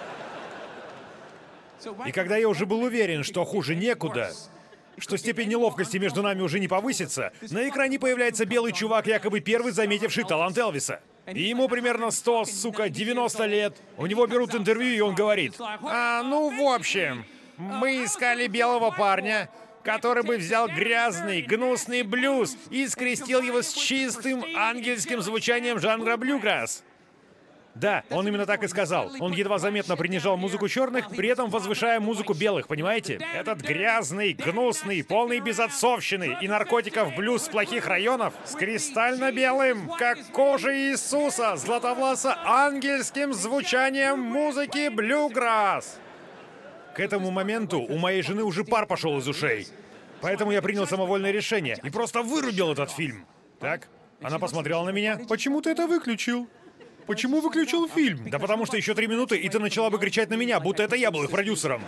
И когда я уже был уверен, что хуже некуда, что степень неловкости между нами уже не повысится, на экране появляется белый чувак, якобы первый заметивший талант Элвиса. И ему примерно сто, сука, девяносто лет. У него берут интервью, и он говорит: «А, ну, в общем, мы искали белого парня, который бы взял грязный, гнусный блюз и скрестил его с чистым ангельским звучанием жанра блюграсс. Да, он именно так и сказал. Он едва заметно принижал музыку черных, при этом возвышая музыку белых, понимаете? Этот грязный, гнусный, полный безотцовщины и наркотиков блюз с плохих районов с кристально-белым, как кожа Иисуса, златовласо-ангельским звучанием музыки блюграсс. К этому моменту у моей жены уже пар пошел из ушей. Поэтому я принял самовольное решение и просто вырубил этот фильм. Так, она посмотрела на меня. «Почему ты это выключил? Почему выключил фильм?» «Да потому что еще три минуты, и ты начала бы кричать на меня, будто это я был их продюсером».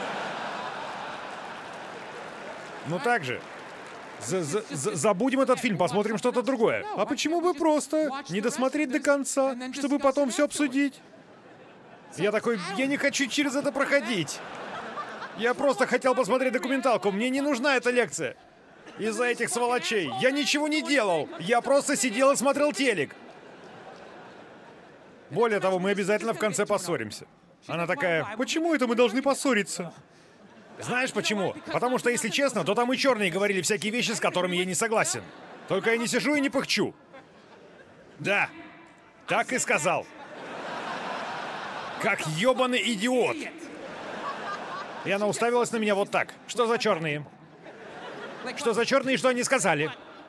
Ну так же. Забудем этот фильм, посмотрим что-то другое. А почему бы просто не досмотреть до конца, чтобы потом все обсудить? Я такой, я не хочу через это проходить. Я просто хотел посмотреть документалку, мне не нужна эта лекция. Из-за этих сволочей. Я ничего не делал. Я просто сидел и смотрел телек. Более того, мы обязательно в конце поссоримся. Она такая, почему это мы должны поссориться? Знаешь почему? Потому что, если честно, то там и черные говорили всякие вещи, с которыми я не согласен. Только я не сижу и не пыхчу. Да, так и сказал. Как ёбаный идиот. И она уставилась на меня вот так. Что за черные? Что за черные, что они сказали?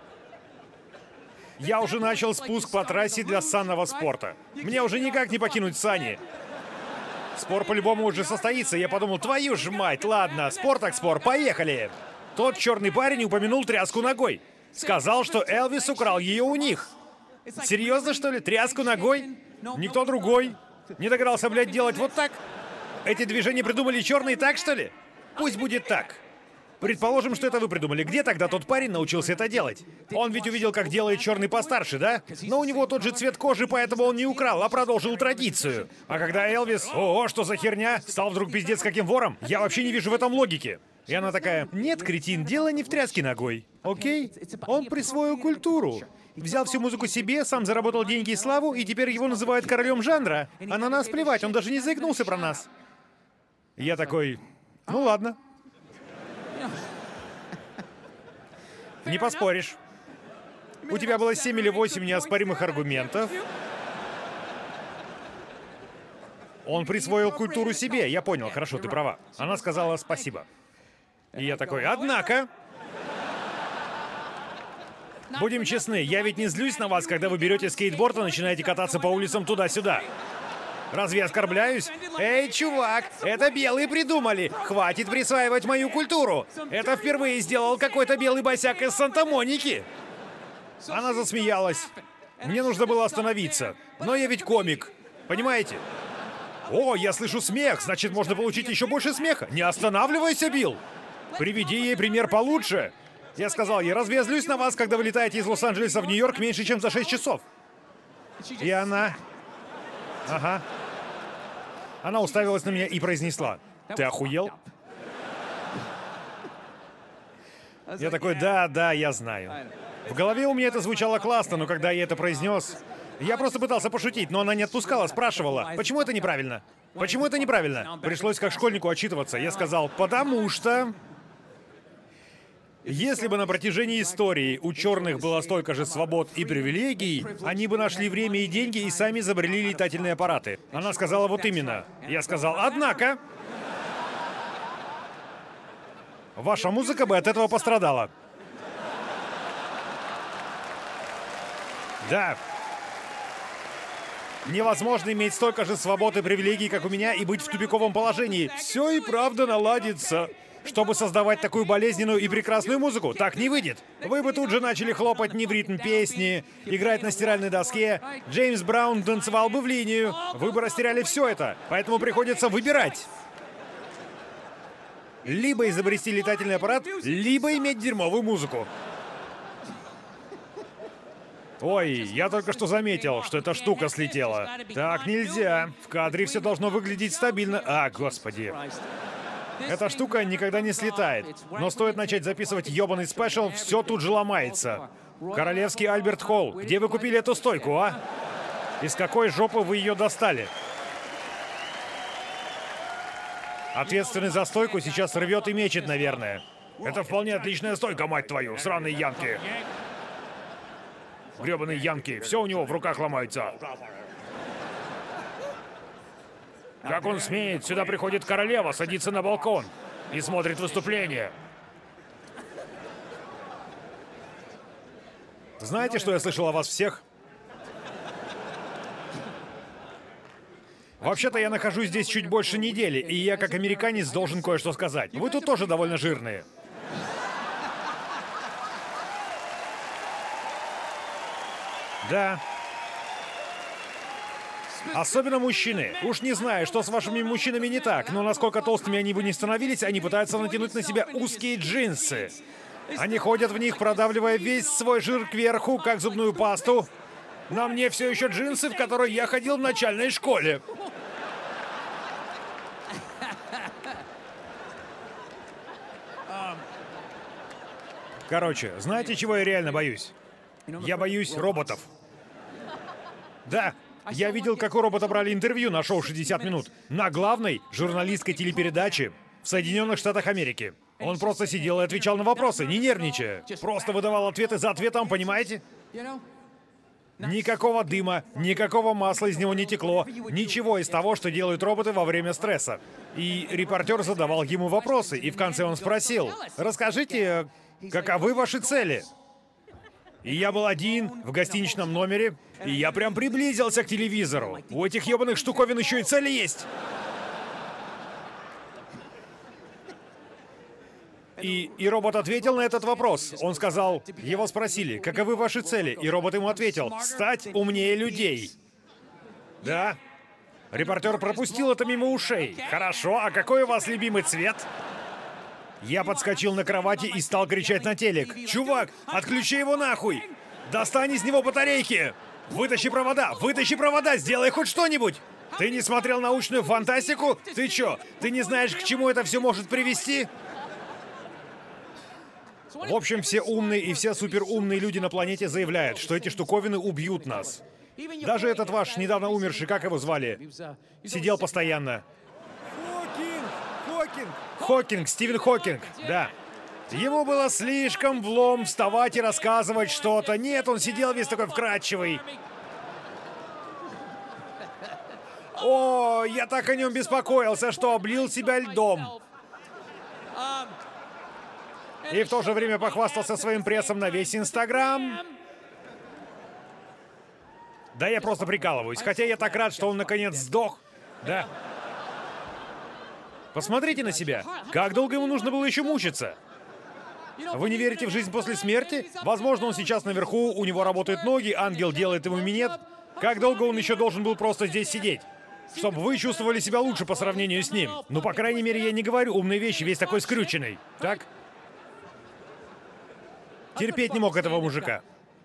Я уже начал спуск по трассе для санного спорта. Мне уже никак не покинуть сани. Спор по-любому уже состоится. Я подумал, твою ж мать, ладно, спор так спор, поехали. Тот черный парень упомянул тряску ногой. Сказал, что Элвис украл ее у них. Серьезно, что ли? Тряску ногой? Никто другой не догадался, блядь, делать вот так? Эти движения придумали черные так, что ли? Пусть будет так. Предположим, что это вы придумали. Где тогда тот парень научился это делать? Он ведь увидел, как делает черный постарше, да? Но у него тот же цвет кожи, поэтому он не украл, а продолжил традицию. А когда Элвис, о, что за херня, стал вдруг пиздец каким вором, я вообще не вижу в этом логики. И она такая, нет, кретин, дело не в тряске ногой. Окей? Он присвоил культуру. Взял всю музыку себе, сам заработал деньги и славу, и теперь его называют королем жанра. А на нас плевать, он даже не заикнулся про нас. Я такой, ну ладно. Не поспоришь. У тебя было семь или восемь неоспоримых аргументов. Он присвоил культуру себе. Я понял, хорошо, ты права. Она сказала спасибо. И я такой, однако... Будем честны, я ведь не злюсь на вас, когда вы берете скейтборд и начинаете кататься по улицам туда-сюда. Разве я оскорбляюсь? Эй, чувак, это белые придумали. Хватит присваивать мою культуру. Это впервые сделал какой-то белый босяк из Санта-Моники. Она засмеялась. Мне нужно было остановиться. Но я ведь комик. Понимаете? О, я слышу смех. Значит, можно получить еще больше смеха. Не останавливайся, Билл. Приведи ей пример получше. Я сказал ей, разве я злюсь на вас, когда вы летаете из Лос-Анджелеса в Нью-Йорк меньше, чем за шесть часов? И она... Ага. Она уставилась на меня и произнесла, ты охуел? Я такой, да, да, я знаю. В голове у меня это звучало классно, но когда я это произнес... Я просто пытался пошутить, но она не отпускала, спрашивала, почему это неправильно? Почему это неправильно? Пришлось как школьнику отчитываться. Я сказал, потому что... Если бы на протяжении истории у черных было столько же свобод и привилегий, они бы нашли время и деньги и сами изобрели летательные аппараты. Она сказала вот именно. Я сказал, однако... Ваша музыка бы от этого пострадала. Да. Невозможно иметь столько же свобод и привилегий, как у меня, и быть в тупиковом положении. Все и правда наладится. Чтобы создавать такую болезненную и прекрасную музыку, так не выйдет. Вы бы тут же начали хлопать не в ритм песни, играть на стиральной доске. Джеймс Браун танцевал бы в линию. Вы бы растеряли все это. Поэтому приходится выбирать. Либо изобрести летательный аппарат, либо иметь дерьмовую музыку. Ой, я только что заметил, что эта штука слетела. Так нельзя. В кадре все должно выглядеть стабильно. А, господи. Эта штука никогда не слетает. Но стоит начать записывать ёбаный спешл, все тут же ломается. Королевский Альберт Холл, где вы купили эту стойку, а? Из какой жопы вы ее достали? Ответственный за стойку сейчас рвет и мечет, наверное. Это вполне отличная стойка, мать твою, сраные янки. Гребаные янки, все у него в руках ломается. Как он смеет? Сюда приходит королева, садится на балкон и смотрит выступление. Знаете, что я слышал о вас всех? Вообще-то я нахожусь здесь чуть больше недели, и я, как американец, должен кое-что сказать. Вы тут тоже довольно жирные. Да. Особенно мужчины. Уж не знаю, что с вашими мужчинами не так, но насколько толстыми они бы не становились, они пытаются натянуть на себя узкие джинсы. Они ходят в них, продавливая весь свой жир кверху, как зубную пасту. На мне все еще джинсы, в которые я ходил в начальной школе. Короче, знаете, чего я реально боюсь? Я боюсь роботов. Да, я видел, как у робота брали интервью на шоу шестьдесят минут. На главной журналистской телепередаче в Соединенных Штатах Америки. Он просто сидел и отвечал на вопросы, не нервничая. Просто выдавал ответы за ответом, понимаете? Никакого дыма, никакого масла из него не текло. Ничего из того, что делают роботы во время стресса. И репортер задавал ему вопросы, и в конце он спросил: «Расскажите, каковы ваши цели?» И я был один в гостиничном номере, и я прям приблизился к телевизору. У этих ебаных штуковин еще и цели есть. И, и робот ответил на этот вопрос. Он сказал, его спросили, каковы ваши цели? И робот ему ответил, стать умнее людей. Да. Репортер пропустил это мимо ушей. Хорошо, а какой у вас любимый цвет? Я подскочил на кровати и стал кричать на телек. Чувак, отключи его нахуй! Достань из него батарейки! Вытащи провода! Вытащи провода! Сделай хоть что-нибудь! Ты не смотрел научную фантастику? Ты чё? Ты не знаешь, к чему это все может привести? В общем, все умные и все суперумные люди на планете заявляют, что эти штуковины убьют нас. Даже этот ваш недавно умерший, как его звали? Сидел постоянно. Хокинг! Хокинг! Хокинг, Стивен Хокинг, да. Ему было слишком влом вставать и рассказывать что-то. Нет, он сидел весь такой вкрадчивый. О, я так о нем беспокоился, что облил себя льдом. И в то же время похвастался своим прессом на весь Инстаграм. Да я просто прикалываюсь, хотя я так рад, что он наконец сдох. Да. Посмотрите на себя. Как долго ему нужно было еще мучиться? Вы не верите в жизнь после смерти? Возможно, он сейчас наверху, у него работают ноги, ангел делает ему минет. Как долго он еще должен был просто здесь сидеть? Чтобы вы чувствовали себя лучше по сравнению с ним. Ну, по крайней мере, я не говорю умные вещи, весь такой скрюченный. Так? Терпеть не мог этого мужика.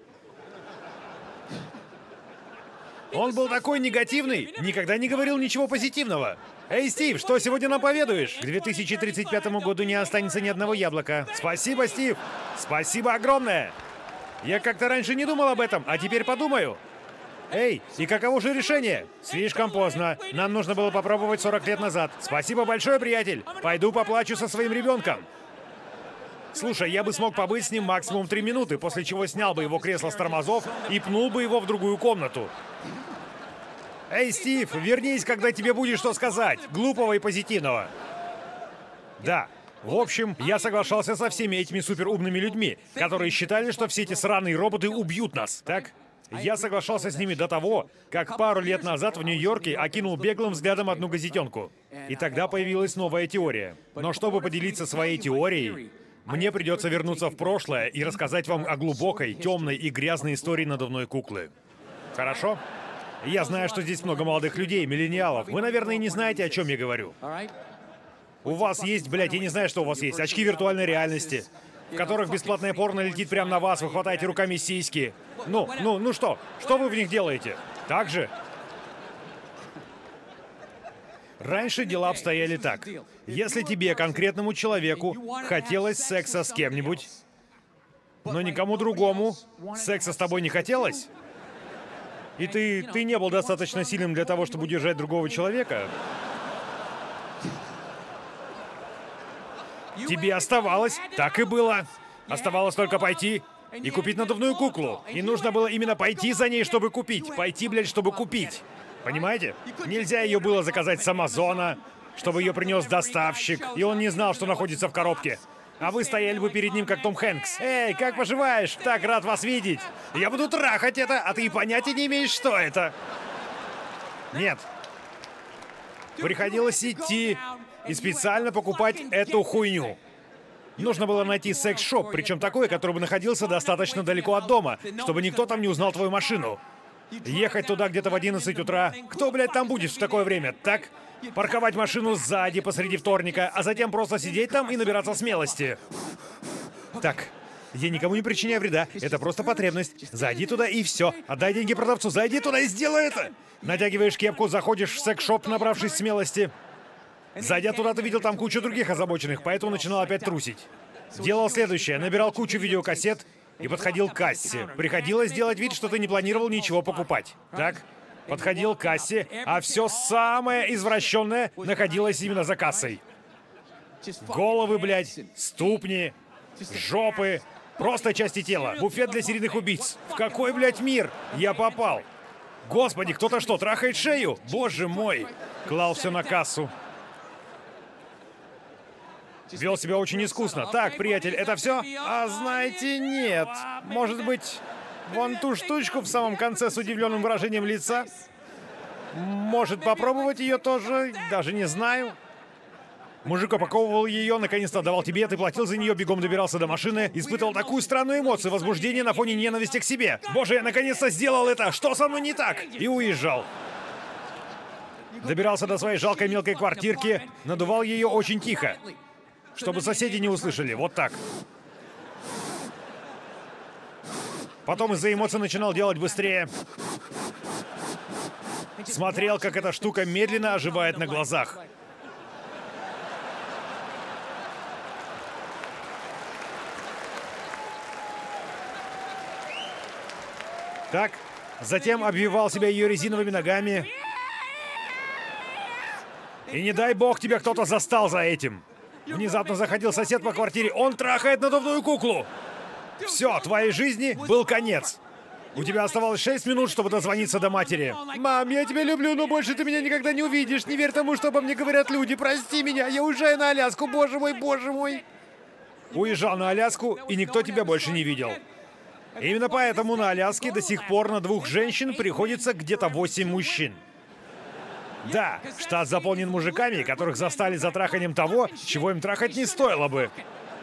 Он был такой негативный, никогда не говорил ничего позитивного. Эй, Стив, что сегодня нам поведаешь? К две тысячи тридцать пятому году не останется ни одного яблока. Спасибо, Стив. Спасибо огромное. Я как-то раньше не думал об этом, а теперь подумаю. Эй, и каково же решение? Слишком поздно. Нам нужно было попробовать сорок лет назад. Спасибо большое, приятель. Пойду поплачу со своим ребенком. Слушай, я бы смог побыть с ним максимум три минуты, после чего снял бы его кресло с тормозов и пнул бы его в другую комнату. Эй, Стив, вернись, когда тебе будет что сказать, глупого и позитивного. Да. В общем, я соглашался со всеми этими суперумными людьми, которые считали, что все эти сраные роботы убьют нас, так? Я соглашался с ними до того, как пару лет назад в Нью-Йорке окинул беглым взглядом одну газетенку. И тогда появилась новая теория. Но чтобы поделиться своей теорией, мне придется вернуться в прошлое и рассказать вам о глубокой, темной и грязной истории надувной куклы. Хорошо? Я знаю, что здесь много молодых людей, миллениалов. Вы, наверное, не знаете, о чем я говорю. У вас есть, блядь, я не знаю, что у вас есть, очки виртуальной реальности, в которых бесплатное порно летит прямо на вас, вы хватаете руками сиськи. Ну, ну, ну что? Что вы в них делаете? Так же? Раньше дела обстояли так. Если тебе, конкретному человеку, хотелось секса с кем-нибудь, но никому другому секса с тобой не хотелось, и ты, ты не был достаточно сильным для того, чтобы удержать другого человека, тебе оставалось, так и было. Оставалось только пойти и купить надувную куклу. И нужно было именно пойти за ней, чтобы купить. Пойти, блядь, чтобы купить. Понимаете? Нельзя ее было заказать с Амазона, чтобы ее принес доставщик, и он не знал, что находится в коробке. А вы стояли бы перед ним, как Том Хэнкс. «Эй, как поживаешь? Так рад вас видеть. Я буду трахать это, а ты и понятия не имеешь, что это». Нет. Приходилось идти и специально покупать эту хуйню. Нужно было найти секс-шоп, причем такой, который бы находился достаточно далеко от дома, чтобы никто там не узнал твою машину. Ехать туда где-то в одиннадцать утра. Кто, блядь, там будет в такое время, так? Парковать машину сзади посреди вторника, а затем просто сидеть там и набираться смелости. Так, я никому не причиняю вреда, это просто потребность. Зайди туда и все. Отдай деньги продавцу, зайди туда и сделай это. Натягиваешь кепку, заходишь в секс-шоп, набравшись смелости. Зайдя туда, ты видел там кучу других озабоченных, поэтому начинал опять трусить. Делал следующее, набирал кучу видеокассет и подходил к кассе. Приходилось делать вид, что ты не планировал ничего покупать. Так? Подходил к кассе, а все самое извращенное находилось именно за кассой. Головы, блядь, ступни, жопы, просто части тела. Буфет для серийных убийц. В какой, блядь, мир я попал? Господи, кто-то что, трахает шею? Боже мой. Клал все на кассу. Вел себя очень искусно. Так, приятель, это все? А знаете, нет. Может быть, вон ту штучку в самом конце с удивленным выражением лица? Может, попробовать ее тоже? Даже не знаю. Мужик упаковывал ее, наконец-то давал тебе, ты платил за нее, бегом добирался до машины, испытывал такую странную эмоцию, возбуждение на фоне ненависти к себе. Боже, я наконец-то сделал это! Что со мной не так? И уезжал. Добирался до своей жалкой мелкой квартирки, надувал ее очень тихо, чтобы соседи не услышали. Вот так. Потом из-за эмоций начинал делать быстрее. Смотрел, как эта штука медленно оживает на глазах. Так. Затем обвивал себя ее резиновыми ногами. И не дай бог тебя кто-то застал за этим. Внезапно заходил сосед по квартире. Он трахает надувную куклу. Все, твоей жизни был конец. У тебя оставалось шесть минут, чтобы дозвониться до матери. «Мам, я тебя люблю, но больше ты меня никогда не увидишь. Не верь тому, что обо мне говорят люди. Прости меня, я уезжаю на Аляску. Боже мой, боже мой». Уезжал на Аляску, и никто тебя больше не видел. Именно поэтому на Аляске до сих пор на двух женщин приходится где-то восемь мужчин. Да, штат заполнен мужиками, которых застали за траханием того, чего им трахать не стоило бы.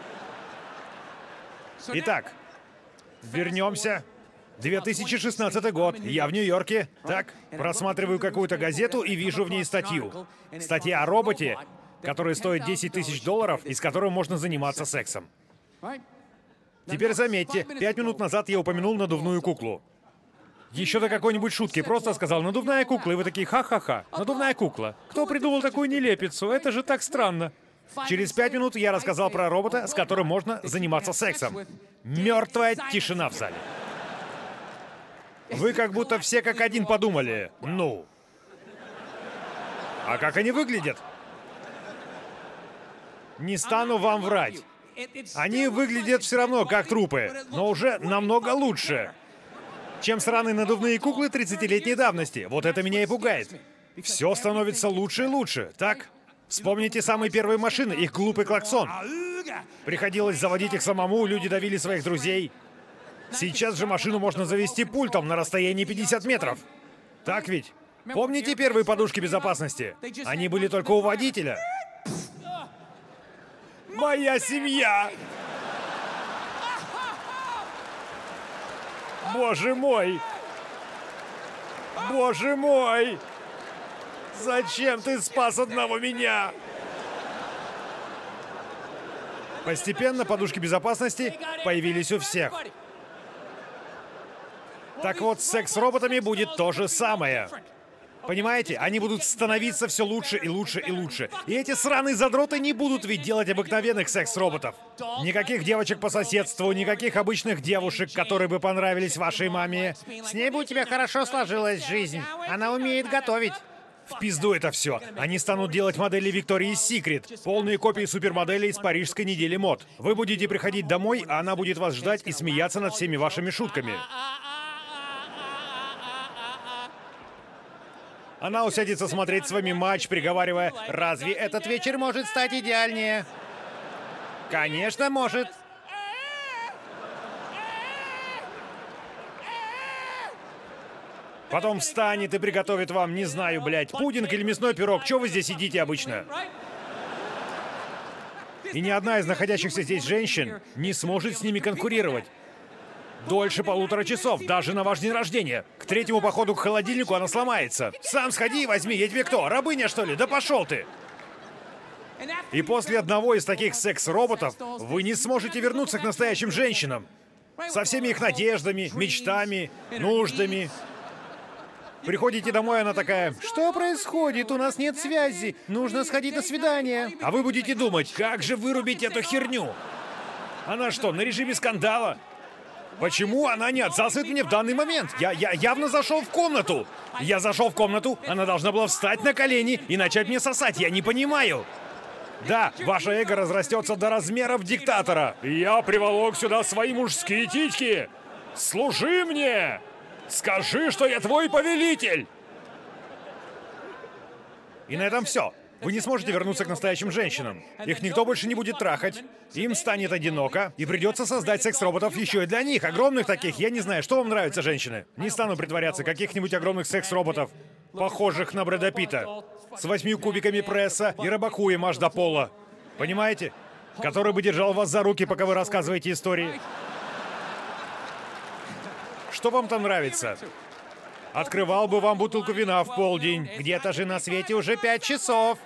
Итак, вернемся. две тысячи шестнадцатый год. Я в Нью-Йорке. Так, просматриваю какую-то газету и вижу в ней статью. Статья о роботе, который стоит десять тысяч долларов и с которым можно заниматься сексом. Теперь заметьте, пять минут назад я упомянул надувную куклу. Еще до какой-нибудь шутки просто сказал «надувная кукла», и вы такие «ха-ха-ха». Надувная кукла. Кто придумал такую нелепицу? Это же так странно. Через пять минут я рассказал про робота, с которым можно заниматься сексом. Мертвая тишина в зале. Вы как будто все как один подумали. Ну. А как они выглядят? Не стану вам врать. Они выглядят все равно как трупы, но уже намного лучше, чем сраные надувные куклы тридцатилетней давности. Вот это меня и пугает. Все становится лучше и лучше, так? Вспомните самые первые машины, их глупый клаксон. Приходилось заводить их самому, люди давили своих друзей. Сейчас же машину можно завести пультом на расстоянии пятьдесят метров. Так ведь? Помните первые подушки безопасности? Они были только у водителя. Моя семья! Боже мой! Боже мой! Зачем ты спас одного меня? Постепенно подушки безопасности появились у всех. Так вот, с секс-роботами будет то же самое. Понимаете? Они будут становиться все лучше и лучше и лучше. И эти сраные задроты не будут ведь делать обыкновенных секс-роботов. Никаких девочек по соседству, никаких обычных девушек, которые бы понравились вашей маме. С ней бы у тебя хорошо сложилась жизнь. Она умеет готовить. В пизду это все. Они станут делать модели Victoria's Secret. Полные копии супермоделей из парижской недели мод. Вы будете приходить домой, а она будет вас ждать и смеяться над всеми вашими шутками. Она усядется смотреть с вами матч, приговаривая: «Разве этот вечер может стать идеальнее?» Конечно, может. Потом встанет и приготовит вам, не знаю, блядь, пудинг или мясной пирог. Чё вы здесь едите обычно? И ни одна из находящихся здесь женщин не сможет с ними конкурировать. Дольше полутора часов, даже на ваш день рождения. К третьему походу к холодильнику она сломается. Сам сходи и возьми, я тебе кто, рабыня что ли? Да пошел ты! И после одного из таких секс-роботов вы не сможете вернуться к настоящим женщинам. Со всеми их надеждами, мечтами, нуждами. Приходите домой, она такая: «Что происходит? У нас нет связи. Нужно сходить на свидание». А вы будете думать: как же вырубить эту херню? Она что, на режиме скандала? Почему она не отсасывает мне в данный момент? Я, я явно зашел в комнату. Я зашел в комнату, она должна была встать на колени и начать мне сосать. Я не понимаю. Да, ваше эго разрастется до размеров диктатора. Я приволок сюда свои мужские титьки. Служи мне! Скажи, что я твой повелитель! И на этом все. Вы не сможете вернуться к настоящим женщинам. Их никто больше не будет трахать. Им станет одиноко. И придется создать секс-роботов еще и для них. Огромных таких. Я не знаю, что вам нравится, женщины? Не стану притворяться. Каких-нибудь огромных секс-роботов, похожих на Брэда Питта. С восьмью кубиками пресса и рыбакуем аж до пола. Понимаете? Который бы держал вас за руки, пока вы рассказываете истории. Что вам там нравится? Открывал бы вам бутылку вина в полдень. Где-то же на свете уже пять часов.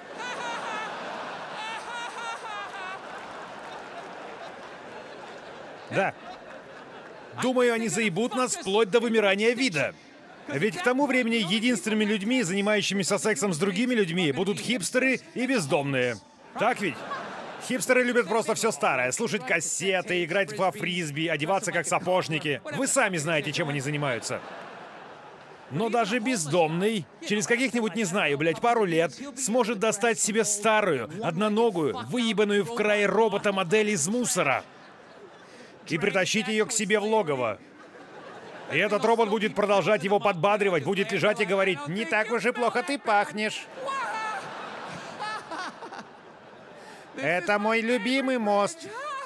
Да. Думаю, они заебут нас вплоть до вымирания вида. Ведь к тому времени единственными людьми, занимающимися сексом с другими людьми, будут хипстеры и бездомные. Так ведь? Хипстеры любят просто все старое. Слушать кассеты, играть во фрисби, одеваться как сапожники. Вы сами знаете, чем они занимаются. Но даже бездомный, через каких-нибудь, не знаю, блядь, пару лет, сможет достать себе старую, одноногую, выебанную в край робота модель из мусора и притащить ее к себе в логово. И этот робот будет продолжать его подбадривать, будет лежать и говорить: «Не так уж и плохо ты пахнешь. Это мой любимый мост».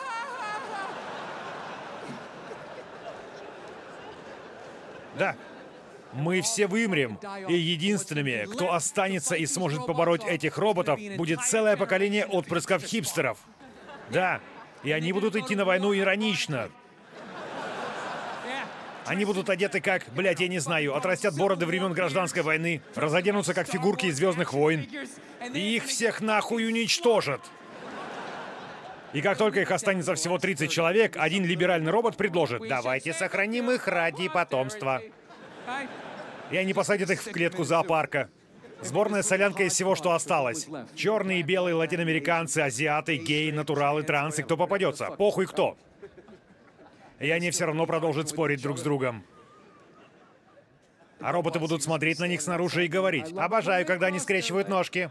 Да. Мы все вымрем, и единственными, кто останется и сможет побороть этих роботов, будет целое поколение отпрысков хипстеров. Да, и они будут идти на войну иронично. Они будут одеты как, блядь, я не знаю, отрастят бороды времен Гражданской войны, разоденутся как фигурки из «Звездных войн», и их всех нахуй уничтожат. И как только их останется всего тридцать человек, один либеральный робот предложит: «Давайте сохраним их ради потомства». И они посадят их в клетку зоопарка. Сборная солянка из всего, что осталось. Черные и белые латиноамериканцы, азиаты, геи, натуралы, трансы, кто попадется. Похуй кто. И они все равно продолжат спорить друг с другом. А роботы будут смотреть на них снаружи и говорить: «Обожаю, когда они скрещивают ножки».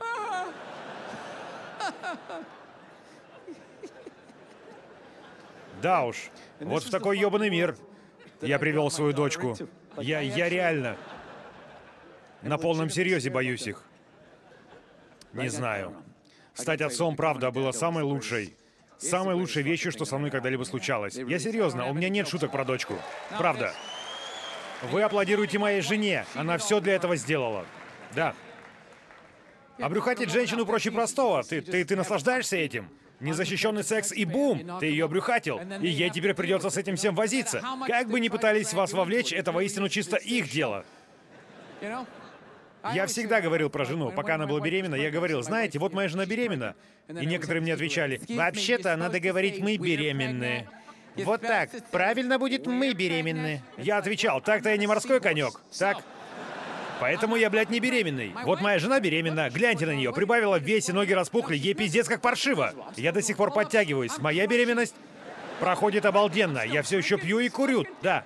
Да уж. Вот в такой ёбаный мир я привел свою дочку. Я, я реально на полном серьезе боюсь их. Не знаю. Стать отцом, правда, было самой лучшей, самой лучшей вещью, что со мной когда-либо случалось. Я серьезно, у меня нет шуток про дочку. Правда. Вы аплодируете моей жене. Она все для этого сделала. Да. Обрюхатить женщину проще простого. Ты, ты, ты наслаждаешься этим. Незащищенный секс и бум! Ты ее обрюхатил. И ей теперь придется с этим всем возиться. Как бы ни пытались вас вовлечь, это воистину чисто их дело. Я всегда говорил про жену. Пока она была беременна, я говорил: знаете, вот моя жена беременна. И некоторые мне отвечали: вообще-то надо говорить «мы беременны». Вот так. Правильно будет «мы беременны». Я отвечал: так-то я не морской конек. Так. Поэтому я, блядь, не беременный. Вот моя жена беременна. Гляньте на нее. Прибавила в весе, ноги распухли. Ей пиздец как паршиво. Я до сих пор подтягиваюсь. Моя беременность проходит обалденно. Я все еще пью и курю. Да.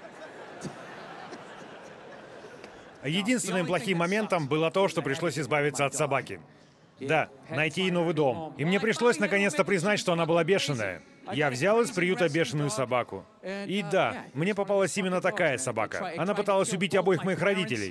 Единственным плохим моментом было то, что пришлось избавиться от собаки. Да, найти ей новый дом. И мне пришлось наконец-то признать, что она была бешеная. Я взял из приюта бешеную собаку. И да, мне попалась именно такая собака. Она пыталась убить обоих моих родителей.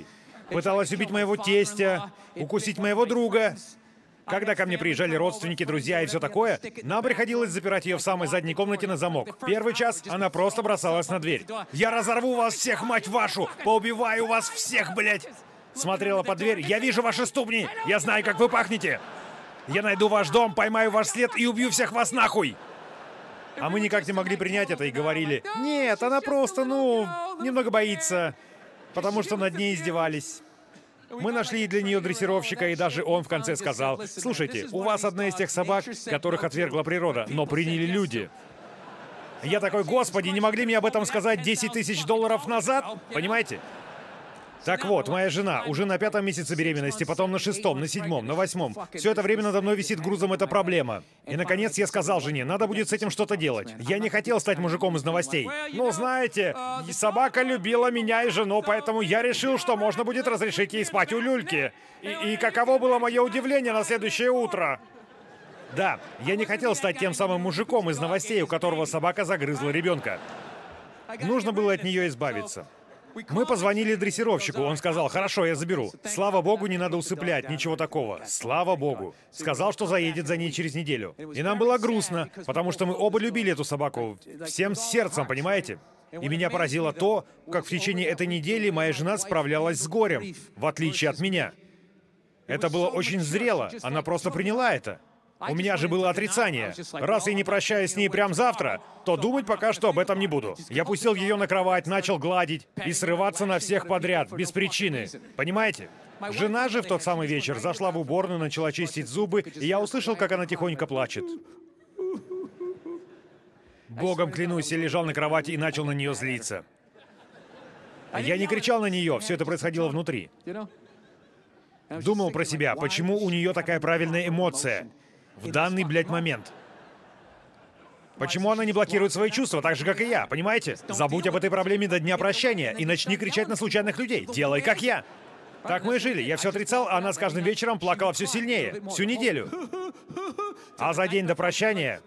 Пыталась убить моего тестя, укусить моего друга. Когда ко мне приезжали родственники, друзья и все такое, нам приходилось запирать ее в самой задней комнате на замок. Первый час она просто бросалась на дверь. «Я разорву вас всех, мать вашу! Поубиваю вас всех, блядь!» Смотрела под дверь. «Я вижу ваши ступни! Я знаю, как вы пахнете! Я найду ваш дом, поймаю ваш след и убью всех вас нахуй!» А мы никак не могли принять это и говорили: «Нет, она просто, ну, немного боится, потому что над ней издевались». Мы нашли для нее дрессировщика, и даже он в конце сказал: «Слушайте, у вас одна из тех собак, которых отвергла природа, но приняли люди». Я такой: «Господи, не могли мне об этом сказать десять тысяч долларов назад?» Понимаете? Так вот, моя жена уже на пятом месяце беременности, потом на шестом, на седьмом, на восьмом. Все это время надо мной висит грузом эта проблема. И, наконец, я сказал жене: надо будет с этим что-то делать. Я не хотел стать мужиком из новостей. Но, знаете, собака любила меня и жену, поэтому я решил, что можно будет разрешить ей спать у люльки. И, и каково было мое удивление на следующее утро. Да, я не хотел стать тем самым мужиком из новостей, у которого собака загрызла ребенка. Нужно было от нее избавиться. Мы позвонили дрессировщику, он сказал: «Хорошо, я заберу». Слава богу, не надо усыплять, ничего такого. Слава богу. Сказал, что заедет за ней через неделю. И нам было грустно, потому что мы оба любили эту собаку. Всем сердцем, понимаете? И меня поразило то, как в течение этой недели моя жена справлялась с горем, в отличие от меня. Это было очень зрело, она просто приняла это. У меня же было отрицание. Раз я не прощаюсь с ней прямо завтра, то думать пока что об этом не буду. Я пустил ее на кровать, начал гладить и срываться на всех подряд, без причины. Понимаете? Жена же в тот самый вечер зашла в уборную, начала чистить зубы, и я услышал, как она тихонько плачет. Богом клянусь, я лежал на кровати и начал на нее злиться. Я не кричал на нее, все это происходило внутри. Думал про себя, почему у нее такая правильная эмоция в данный, блядь, момент. Почему она не блокирует свои чувства, так же, как и я, понимаете? Забудь об этой проблеме до дня прощания и начни кричать на случайных людей. Делай, как я. Так мы и жили. Я все отрицал, а она с каждым вечером плакала все сильнее. Всю неделю. А за день до прощания...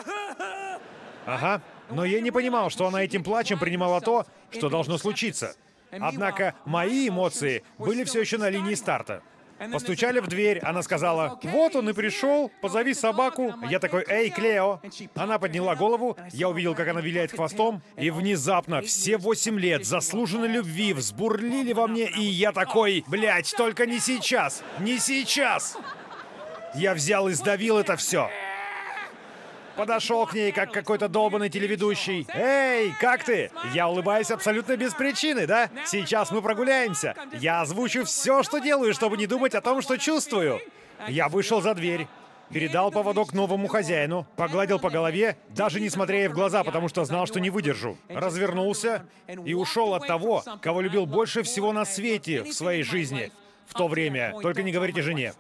Ага. Но я не понимал, что она этим плачем принимала то, что должно случиться. Однако мои эмоции были все еще на линии старта. Постучали в дверь, она сказала: «Вот он и пришел, позови собаку». Я такой: «Эй, Клео». Она подняла голову, я увидел, как она виляет хвостом, и внезапно все восемь лет заслуженной любви взбурлили во мне, и я такой: «Блядь, только не сейчас! Не сейчас!» Я взял и сдавил это все. Подошел к ней, как какой-то долбанный телеведущий. «Эй, как ты?» Я улыбаюсь абсолютно без причины, да? Сейчас мы прогуляемся. Я озвучу все, что делаю, чтобы не думать о том, что чувствую. Я вышел за дверь, передал поводок новому хозяину, погладил по голове, даже не смотря ей в глаза, потому что знал, что не выдержу. Развернулся и ушел от того, кого любил больше всего на свете в своей жизни в то время. Только не говорите жене.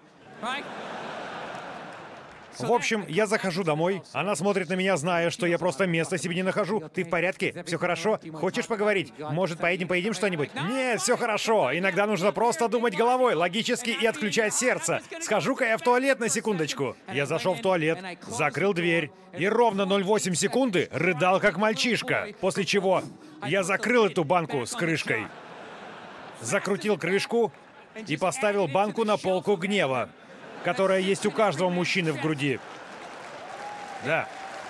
В общем, я захожу домой, она смотрит на меня, зная, что я просто места себе не нахожу. «Ты в порядке? Все хорошо? Хочешь поговорить? Может, поедем поедим что-нибудь?» «Нет, все хорошо. Иногда нужно просто думать головой, логически и отключать сердце. Схожу-ка я в туалет на секундочку». Я зашел в туалет, закрыл дверь и ровно ноль восемь секунды рыдал как мальчишка. После чего я закрыл эту банку с крышкой, закрутил крышку и поставил банку на полку гнева, которая есть у каждого мужчины в груди. Да.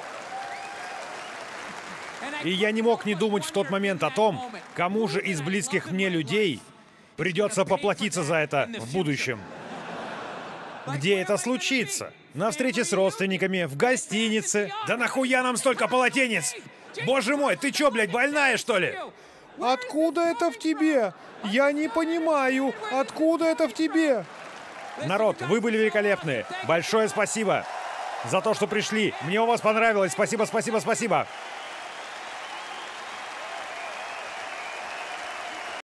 И я не мог не думать в тот момент о том, кому же из близких мне людей придется поплатиться за это в будущем. Где это случится? На встрече с родственниками, в гостинице. Да нахуя нам столько полотенец? Боже мой, ты чё, блядь, больная, что ли? Откуда это в тебе? Я не понимаю, откуда это в тебе? Народ, вы были великолепны. Большое спасибо за то, что пришли. Мне у вас понравилось. Спасибо, спасибо, спасибо.